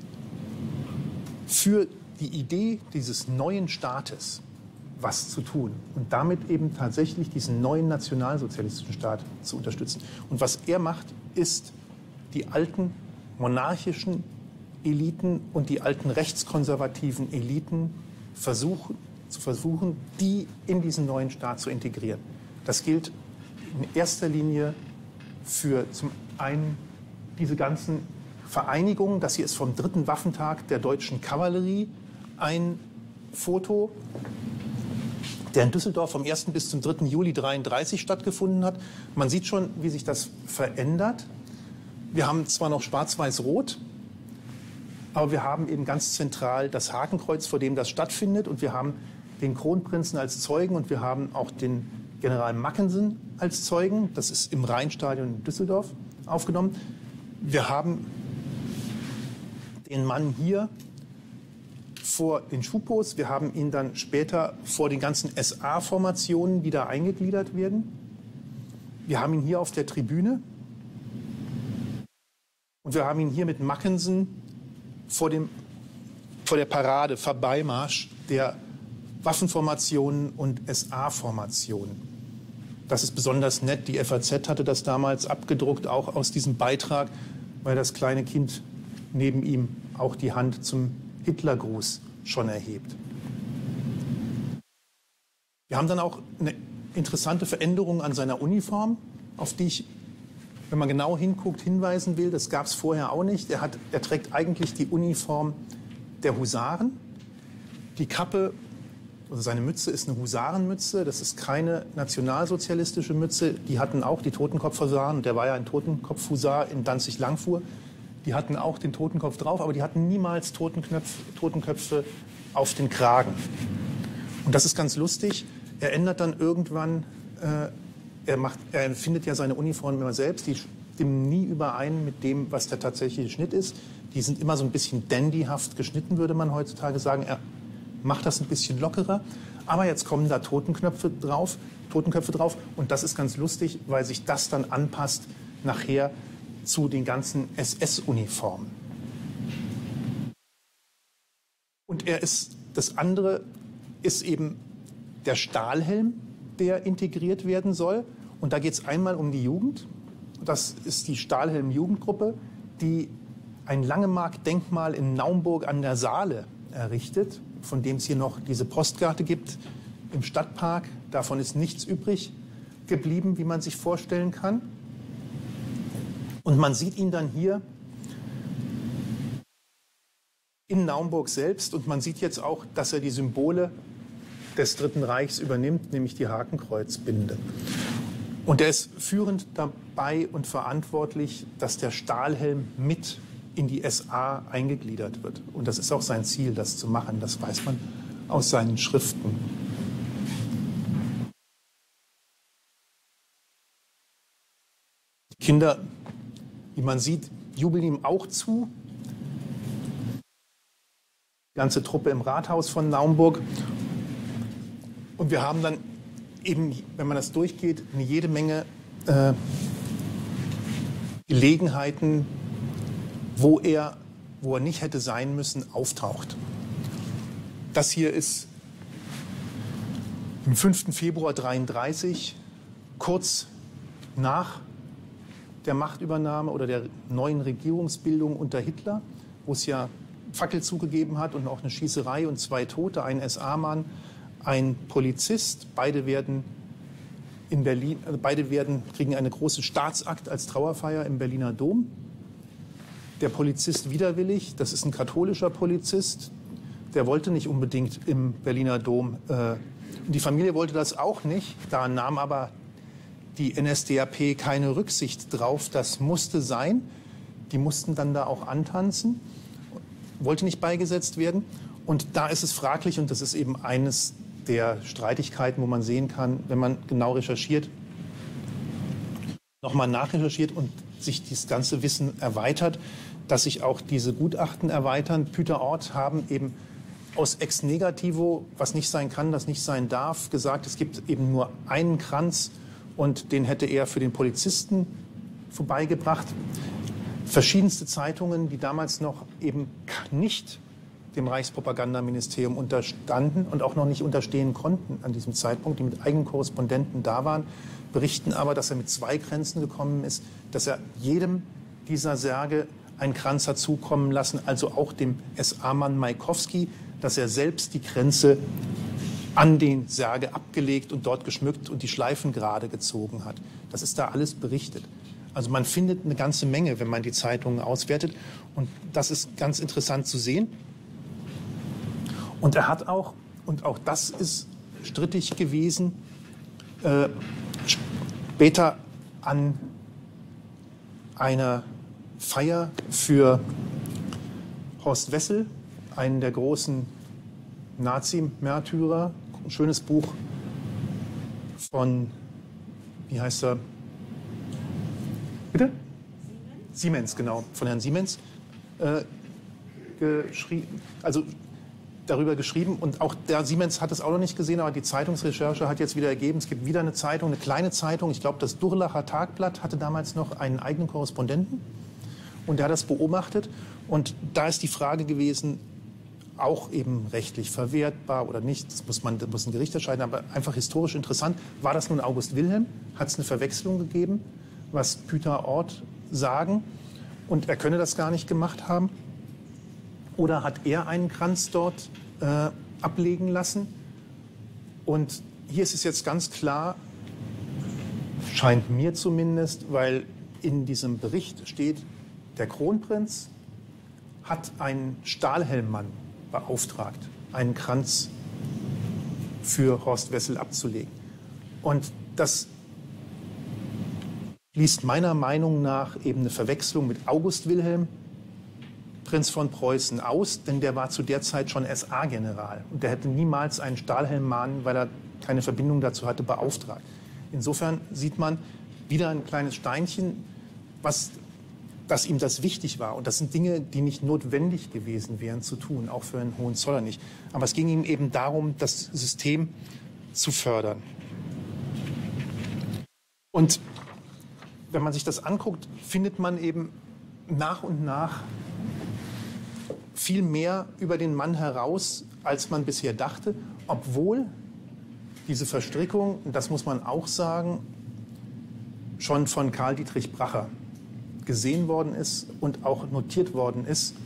für die Idee dieses neuen Staates was zu tun und damit eben tatsächlich diesen neuen nationalsozialistischen Staat zu unterstützen. Und was er macht, ist, die alten monarchischen Eliten und die alten rechtskonservativen Eliten versuchen, die in diesen neuen Staat zu integrieren. Das gilt in erster Linie für zum einen diese ganzen Vereinigungen. Das hier ist vom 3. Waffentag der deutschen Kavallerie ein Foto, der in Düsseldorf vom 1. bis zum 3. Juli 1933 stattgefunden hat. Man sieht schon, wie sich das verändert. Wir haben zwar noch schwarz-weiß-rot, aber wir haben eben ganz zentral das Hakenkreuz, vor dem das stattfindet. Und wir haben den Kronprinzen als Zeugen und wir haben auch den General Mackensen als Zeugen. Das ist im Rheinstadion in Düsseldorf aufgenommen. Wir haben den Mann hier vor den Schupos. Wir haben ihn dann später vor den ganzen SA-Formationen, die da eingegliedert werden. Wir haben ihn hier auf der Tribüne. Und wir haben ihn hier mit Mackensen vor der Parade, Vorbeimarsch der Waffenformationen und SA-Formationen. Das ist besonders nett. Die FAZ hatte das damals abgedruckt, auch aus diesem Beitrag, weil das kleine Kind neben ihm auch die Hand zum Hitlergruß schon erhebt. Wir haben dann auch eine interessante Veränderung an seiner Uniform, auf die ich, wenn man genau hinguckt, hinweisen will. Das gab es vorher auch nicht. Er trägt eigentlich die Uniform der Husaren. Die Kappe, also seine Mütze ist eine Husarenmütze. Das ist keine nationalsozialistische Mütze. Die hatten auch die Totenkopfhusaren. Der war ja ein Totenkopfhusar in Danzig-Langfuhr. Die hatten auch den Totenkopf drauf, aber die hatten niemals Totenköpfe auf den Kragen. Und das ist ganz lustig. Er ändert dann irgendwann, er findet ja seine Uniformen immer selbst. Die stimmen nie überein mit dem, was der tatsächliche Schnitt ist. Die sind immer so ein bisschen dandyhaft geschnitten, würde man heutzutage sagen. Er macht das ein bisschen lockerer. Aber jetzt kommen da Totenköpfe drauf. Und das ist ganz lustig, weil sich das dann anpasst nachher zu den ganzen SS-Uniformen. Und das andere ist eben der Stahlhelm, der integriert werden soll. Und da geht es einmal um die Jugend. Das ist die Stahlhelm-Jugendgruppe, die ein Langemark-Denkmal in Naumburg an der Saale errichtet, von dem es hier noch diese Postkarte gibt im Stadtpark. Davon ist nichts übrig geblieben, wie man sich vorstellen kann. Und man sieht ihn dann hier in Naumburg selbst. Und man sieht jetzt auch, dass er die Symbole des Dritten Reichs übernimmt, nämlich die Hakenkreuzbinde. Und er ist führend dabei und verantwortlich, dass der Stahlhelm mit in die SA eingegliedert wird. Und das ist auch sein Ziel, das zu machen. Das weiß man aus seinen Schriften. Die Kinder, wie man sieht, jubeln ihm auch zu. Die ganze Truppe im Rathaus von Naumburg. Und wir haben dann eben, wenn man das durchgeht, eine jede Menge Gelegenheiten, wo er nicht hätte sein müssen, auftaucht. Das hier ist am 5. Februar 1933, kurz nach der Machtübernahme oder der neuen Regierungsbildung unter Hitler, wo es ja Fackelzug gegeben hat und auch eine Schießerei und 2 Tote, ein SA-Mann, ein Polizist. Beide kriegen eine große Staatsakt als Trauerfeier im Berliner Dom. Der Polizist widerwillig, das ist ein katholischer Polizist, der wollte nicht unbedingt im Berliner Dom. Die Familie wollte das auch nicht, da nahm aber die NSDAP keine Rücksicht drauf. Das musste sein. Die mussten dann da auch antanzen, wollte nicht beigesetzt werden. Und da ist es fraglich, und das ist eben eines der Streitigkeiten, wo man sehen kann, wenn man genau recherchiert, nochmal nachrecherchiert und sich das ganze Wissen erweitert, dass sich auch diese Gutachten erweitern. Püter Ort haben eben aus ex negativo, was nicht sein kann, das nicht sein darf, gesagt, es gibt eben nur einen Kranz und den hätte er für den Polizisten vorbeigebracht. Verschiedenste Zeitungen, die damals noch eben nicht dem Reichspropagandaministerium unterstanden und auch noch nicht unterstehen konnten an diesem Zeitpunkt, die mit eigenen Korrespondenten da waren, berichten aber, dass er mit 2 Grenzen gekommen ist, dass er jedem dieser Särge einen Kranz hat zukommen lassen, also auch dem SA-Mann Maikowski, dass er selbst die Kränze an den Särge abgelegt und dort geschmückt und die Schleifen gerade gezogen hat. Das ist da alles berichtet. Also man findet eine ganze Menge, wenn man die Zeitungen auswertet. Und das ist ganz interessant zu sehen. Und er hat auch, und auch das ist strittig gewesen, später an einer Feier für Horst Wessel, einen der großen Nazi-Märtyrer, ein schönes Buch von, wie heißt er? Bitte? Siemens, genau, von Herrn Siemens darüber geschrieben. Und auch der Siemens hat es auch noch nicht gesehen, aber die Zeitungsrecherche hat jetzt wieder ergeben, es gibt wieder eine Zeitung, eine kleine Zeitung, ich glaube, das Durlacher Tagblatt hatte damals noch einen eigenen Korrespondenten und der hat das beobachtet. Und da ist die Frage gewesen, auch eben rechtlich verwertbar oder nicht, das muss ein Gericht entscheiden, aber einfach historisch interessant, war das nun August Wilhelm? Hat es eine Verwechslung gegeben, was Püter Ort sagen und er könne das gar nicht gemacht haben? Oder hat er einen Kranz dort ablegen lassen? Und hier ist es jetzt ganz klar, scheint mir zumindest, weil in diesem Bericht steht, der Kronprinz hat einen Stahlhelmmann beauftragt, einen Kranz für Horst Wessel abzulegen. Und das schließt meiner Meinung nach eben eine Verwechslung mit August Wilhelm, Prinz von Preußen, aus, denn der war zu der Zeit schon SA-General. Und der hätte niemals einen Stahlhelmmann, weil er keine Verbindung dazu hatte, beauftragt. Insofern sieht man wieder ein kleines Steinchen, dass ihm das wichtig war. Und das sind Dinge, die nicht notwendig gewesen wären zu tun, auch für einen Hohenzollern nicht. Aber es ging ihm eben darum, das System zu fördern. Und wenn man sich das anguckt, findet man eben nach und nach viel mehr über den Mann heraus, als man bisher dachte, obwohl diese Verstrickung, das muss man auch sagen, schon von Karl Dietrich Bracher gesehen worden ist und auch notiert worden ist.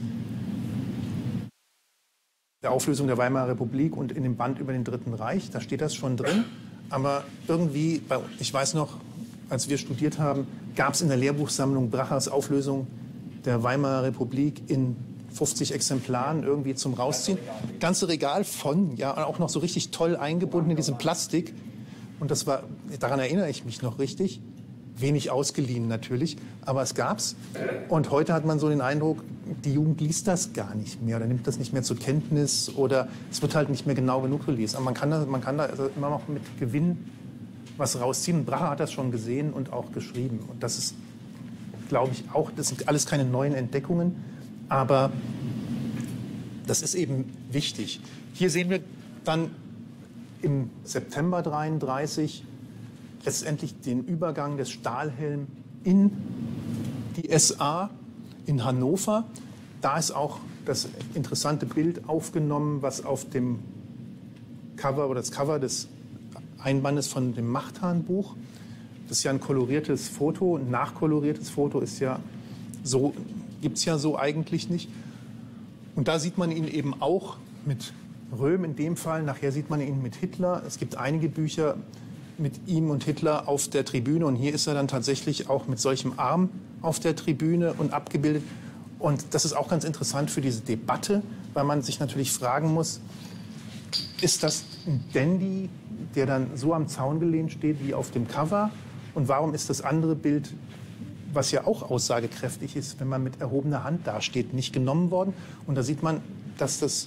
Der Auflösung der Weimarer Republik und in dem Band über den Dritten Reich, da steht das schon drin. Aber irgendwie, ich weiß noch, als wir studiert haben, gab es in der Lehrbuchsammlung Brachers Auflösung der Weimarer Republik in 50 Exemplaren irgendwie zum Rausziehen. Ganze Regal von, ja, auch noch so richtig toll eingebunden in diesem Plastik. Und das war, daran erinnere ich mich noch richtig, wenig ausgeliehen natürlich, aber es gab's. Und heute hat man so den Eindruck, die Jugend liest das gar nicht mehr oder nimmt das nicht mehr zur Kenntnis oder es wird halt nicht mehr genau genug gelesen. Aber man kann da also immer noch mit Gewinn was rausziehen. Und Bracher hat das schon gesehen und auch geschrieben. Und das ist, glaube ich, auch, das sind alles keine neuen Entdeckungen, aber das ist eben wichtig. Hier sehen wir dann im September 1933 letztendlich den Übergang des Stahlhelm in die SA in Hannover. Da ist auch das interessante Bild aufgenommen, was auf dem Cover oder das Cover des Einbandes von dem Machtan-Buch. Das ist ja ein koloriertes Foto, ein nachkoloriertes Foto ist ja so, gibt es ja so eigentlich nicht. Und da sieht man ihn eben auch mit Röhm in dem Fall, nachher sieht man ihn mit Hitler. Es gibt einige Bücher mit ihm und Hitler auf der Tribüne und hier ist er dann tatsächlich auch mit solchem Arm auf der Tribüne und abgebildet. Und das ist auch ganz interessant für diese Debatte, weil man sich natürlich fragen muss, ist das ein Dandy, der dann so am Zaun gelehnt steht wie auf dem Cover? Und warum ist das andere Bild, was ja auch aussagekräftig ist, wenn man mit erhobener Hand dasteht, nicht genommen worden? Und da sieht man, dass das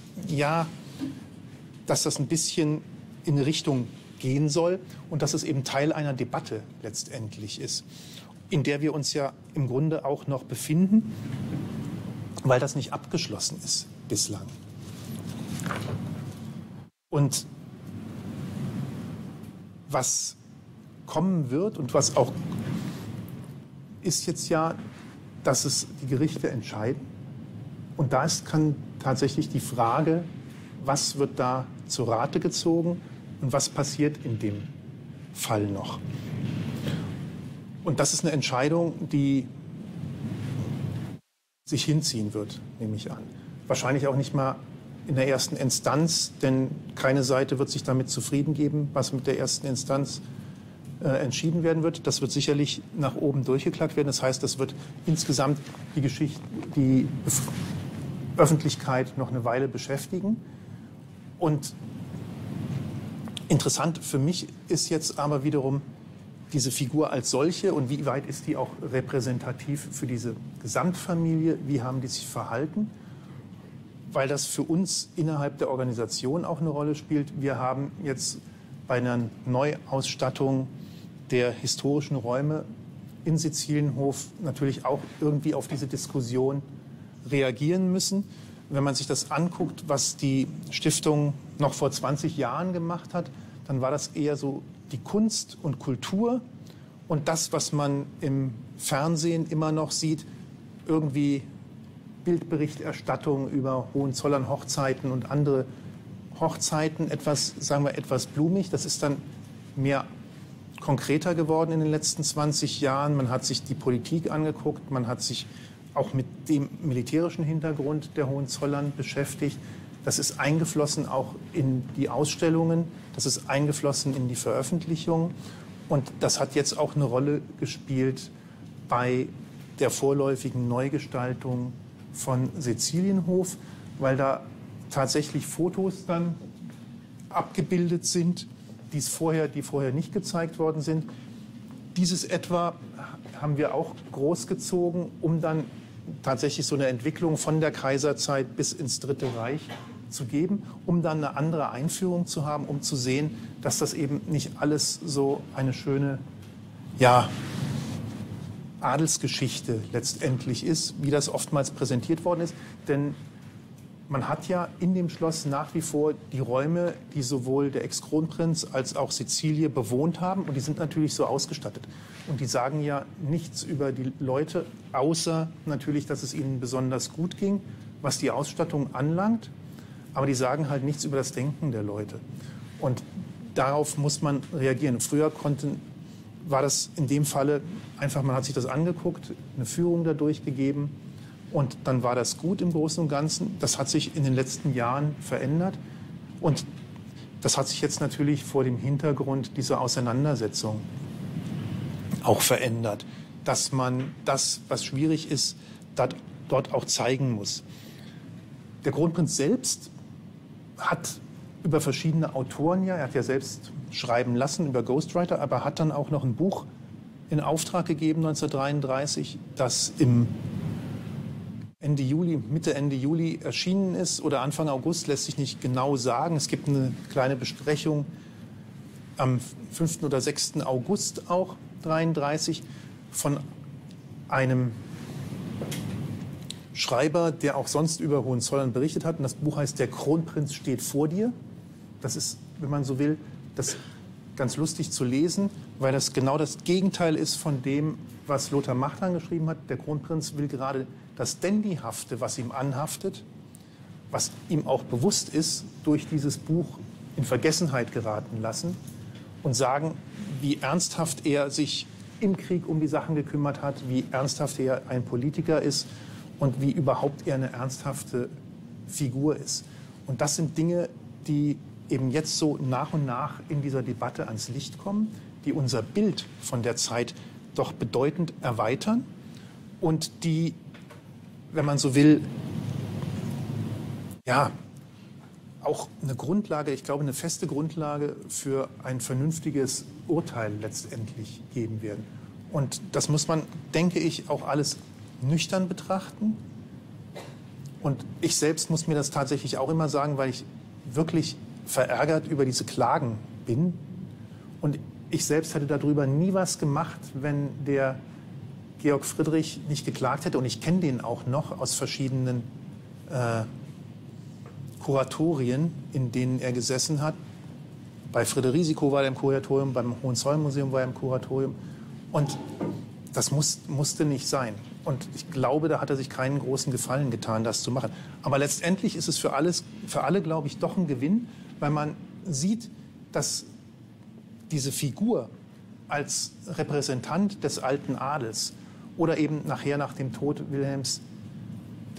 ein bisschen in eine Richtung gehen soll und dass es eben Teil einer Debatte letztendlich ist, in der wir uns ja im Grunde auch noch befinden, weil das nicht abgeschlossen ist bislang. Und was kommen wird und was auch ist jetzt ja, dass es die Gerichte entscheiden. Und da kann tatsächlich die Frage, was wird da zur Rate gezogen und was passiert in dem Fall noch. Und das ist eine Entscheidung, die sich hinziehen wird, nehme ich an. Wahrscheinlich auch nicht mal in der ersten Instanz, denn keine Seite wird sich damit zufrieden geben, was mit der ersten Instanz entschieden werden wird. Das wird sicherlich nach oben durchgeklagt werden. Das heißt, das wird insgesamt die Öffentlichkeit noch eine Weile beschäftigen. Und interessant für mich ist jetzt aber wiederum diese Figur als solche und wie weit ist die auch repräsentativ für diese Gesamtfamilie, wie haben die sich verhalten, weil das für uns innerhalb der Organisation auch eine Rolle spielt. Wir haben jetzt bei einer Neuausstattung der historischen Räume in Sizilienhof natürlich auch irgendwie auf diese Diskussion reagieren müssen. Wenn man sich das anguckt, was die Stiftung noch vor 20 Jahren gemacht hat, dann war das eher so die Kunst und Kultur und das, was man im Fernsehen immer noch sieht, irgendwie Bildberichterstattung über Hohenzollern-Hochzeiten und andere Hochzeiten, etwas, sagen wir, etwas blumig. Das ist dann mehr konkreter geworden in den letzten 20 Jahren. Man hat sich die Politik angeguckt, man hat sich auch mit dem militärischen Hintergrund der Hohenzollern beschäftigt. Das ist eingeflossen auch in die Ausstellungen, das ist eingeflossen in die Veröffentlichung. Und das hat jetzt auch eine Rolle gespielt bei der vorläufigen Neugestaltung von Sizilienhof, weil da tatsächlich Fotos dann abgebildet sind, die vorher nicht gezeigt worden sind. Dieses etwa haben wir auch großgezogen, um dann tatsächlich so eine Entwicklung von der Kaiserzeit bis ins Dritte Reich zu geben, um dann eine andere Einführung zu haben, um zu sehen, dass das eben nicht alles so eine schöne, ja, Adelsgeschichte letztendlich ist, wie das oftmals präsentiert worden ist. Denn man hat ja in dem Schloss nach wie vor die Räume, die sowohl der Ex-Kronprinz als auch Sizilie bewohnt haben. Und die sind natürlich so ausgestattet. Und die sagen ja nichts über die Leute, außer natürlich, dass es ihnen besonders gut ging, was die Ausstattung anlangt. Aber die sagen halt nichts über das Denken der Leute. Und darauf muss man reagieren. Früher war das in dem Falle einfach, man hat sich das angeguckt, eine Führung dadurch gegeben. Und dann war das gut im Großen und Ganzen. Das hat sich in den letzten Jahren verändert. Und das hat sich jetzt natürlich vor dem Hintergrund dieser Auseinandersetzung auch verändert. Dass man das, was schwierig ist, dort auch zeigen muss. Der Kronprinz selbst hat über verschiedene Autoren er hat ja selbst schreiben lassen über Ghostwriter, aber hat dann auch noch ein Buch in Auftrag gegeben 1933, das Mitte, Ende Juli erschienen ist oder Anfang August, lässt sich nicht genau sagen. Es gibt eine kleine Besprechung am 5. oder 6. August auch 1933 von einem Schreiber, der auch sonst über Hohenzollern berichtet hat. Und das Buch heißt Der Kronprinz steht vor dir. Das ist, wenn man so will, das ganz lustig zu lesen, weil das genau das Gegenteil ist von dem, was Lothar Machtang geschrieben hat. Der Kronprinz will gerade das Dandyhafte, was ihm anhaftet, was ihm auch bewusst ist, durch dieses Buch in Vergessenheit geraten lassen und sagen, wie ernsthaft er sich im Krieg um die Sachen gekümmert hat, wie ernsthaft er ein Politiker ist und wie überhaupt er eine ernsthafte Figur ist. Und das sind Dinge, die eben jetzt so nach und nach in dieser Debatte ans Licht kommen, die unser Bild von der Zeit doch bedeutend erweitern und die, wenn man so will, ja, auch eine Grundlage, ich glaube, eine feste Grundlage für ein vernünftiges Urteil letztendlich geben werden. Und das muss man, denke ich, auch alles nüchtern betrachten. Und ich selbst muss mir das tatsächlich auch immer sagen, weil ich wirklich verärgert über diese Klagen bin. Und ich selbst hätte darüber nie was gemacht, wenn der Georg Friedrich nicht geklagt hätte. Und ich kenne den auch noch aus verschiedenen Kuratorien, in denen er gesessen hat. Bei Frederico war er im Kuratorium, beim Hohenzollern-Museum war er im Kuratorium. Und das musste nicht sein. Und ich glaube, da hat er sich keinen großen Gefallen getan, das zu machen. Aber letztendlich ist es für alle, glaube ich, doch ein Gewinn, weil man sieht, dass diese Figur als Repräsentant des alten Adels oder eben nachher nach dem Tod Wilhelms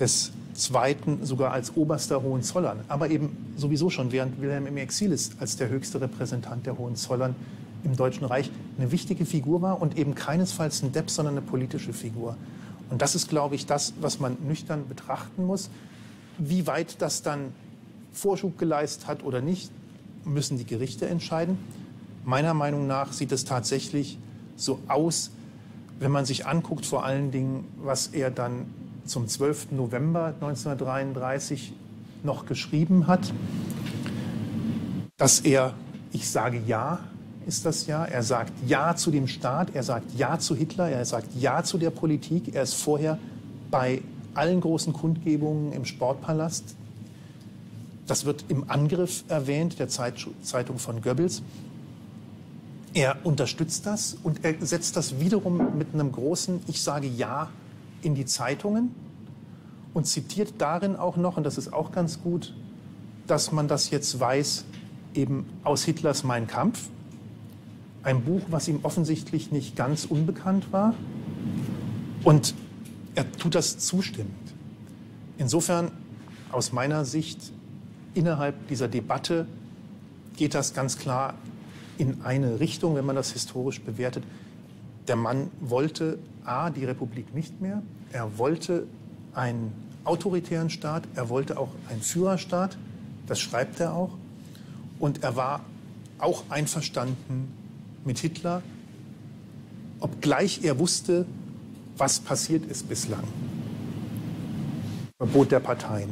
des Zweiten sogar als oberster Hohenzollern, aber eben sowieso schon während Wilhelm im Exil ist, als der höchste Repräsentant der Hohenzollern im Deutschen Reich, eine wichtige Figur war und eben keinesfalls ein Depp, sondern eine politische Figur. Und das ist, glaube ich, das, was man nüchtern betrachten muss. Wie weit das dann Vorschub geleistet hat oder nicht, müssen die Gerichte entscheiden. Meiner Meinung nach sieht es tatsächlich so aus, wenn man sich anguckt, vor allen Dingen, was er dann zum 12. November 1933 noch geschrieben hat, dass er, ich sage ja, ist das ja, er sagt ja zu dem Staat, er sagt ja zu Hitler, er sagt ja zu der Politik, er ist vorher bei allen großen Kundgebungen im Sportpalast. Das wird im Angriff erwähnt, der Zeitung von Goebbels. Er unterstützt das und er setzt das wiederum mit einem großen Ich sage ja in die Zeitungen und zitiert darin auch noch, und das ist auch ganz gut, dass man das jetzt weiß, eben aus Hitlers Mein Kampf. Ein Buch, was ihm offensichtlich nicht ganz unbekannt war. Und er tut das zustimmend. Insofern, aus meiner Sicht, innerhalb dieser Debatte geht das ganz klar in eine Richtung, wenn man das historisch bewertet. Der Mann wollte die Republik nicht mehr. Er wollte einen autoritären Staat. Er wollte auch einen Führerstaat. Das schreibt er auch. Und er war auch einverstanden mit Hitler, obgleich er wusste, was passiert ist bislang. Verbot der Parteien.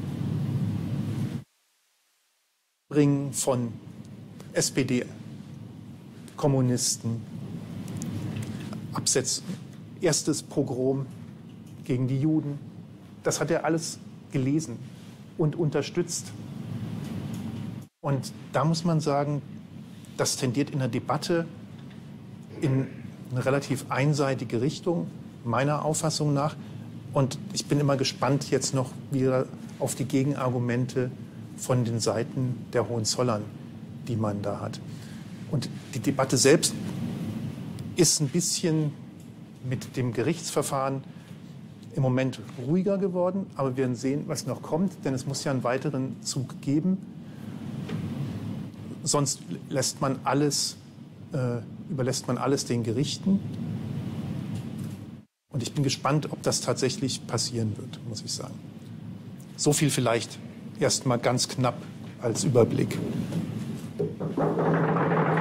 Bringen von SPD, Kommunisten, Absetzen, erstes Pogrom gegen die Juden. Das hat er alles gelesen und unterstützt. Und da muss man sagen, das tendiert in der Debatte in eine relativ einseitige Richtung, meiner Auffassung nach. Und ich bin immer gespannt jetzt noch wieder auf die Gegenargumente von den Seiten der Hohenzollern, die man da hat. Und die Debatte selbst ist ein bisschen mit dem Gerichtsverfahren im Moment ruhiger geworden. Aber wir werden sehen, was noch kommt, denn es muss ja einen weiteren Zug geben. Sonst überlässt man alles den Gerichten. Und ich bin gespannt, ob das tatsächlich passieren wird, muss ich sagen. So viel vielleicht erst mal ganz knapp als Überblick.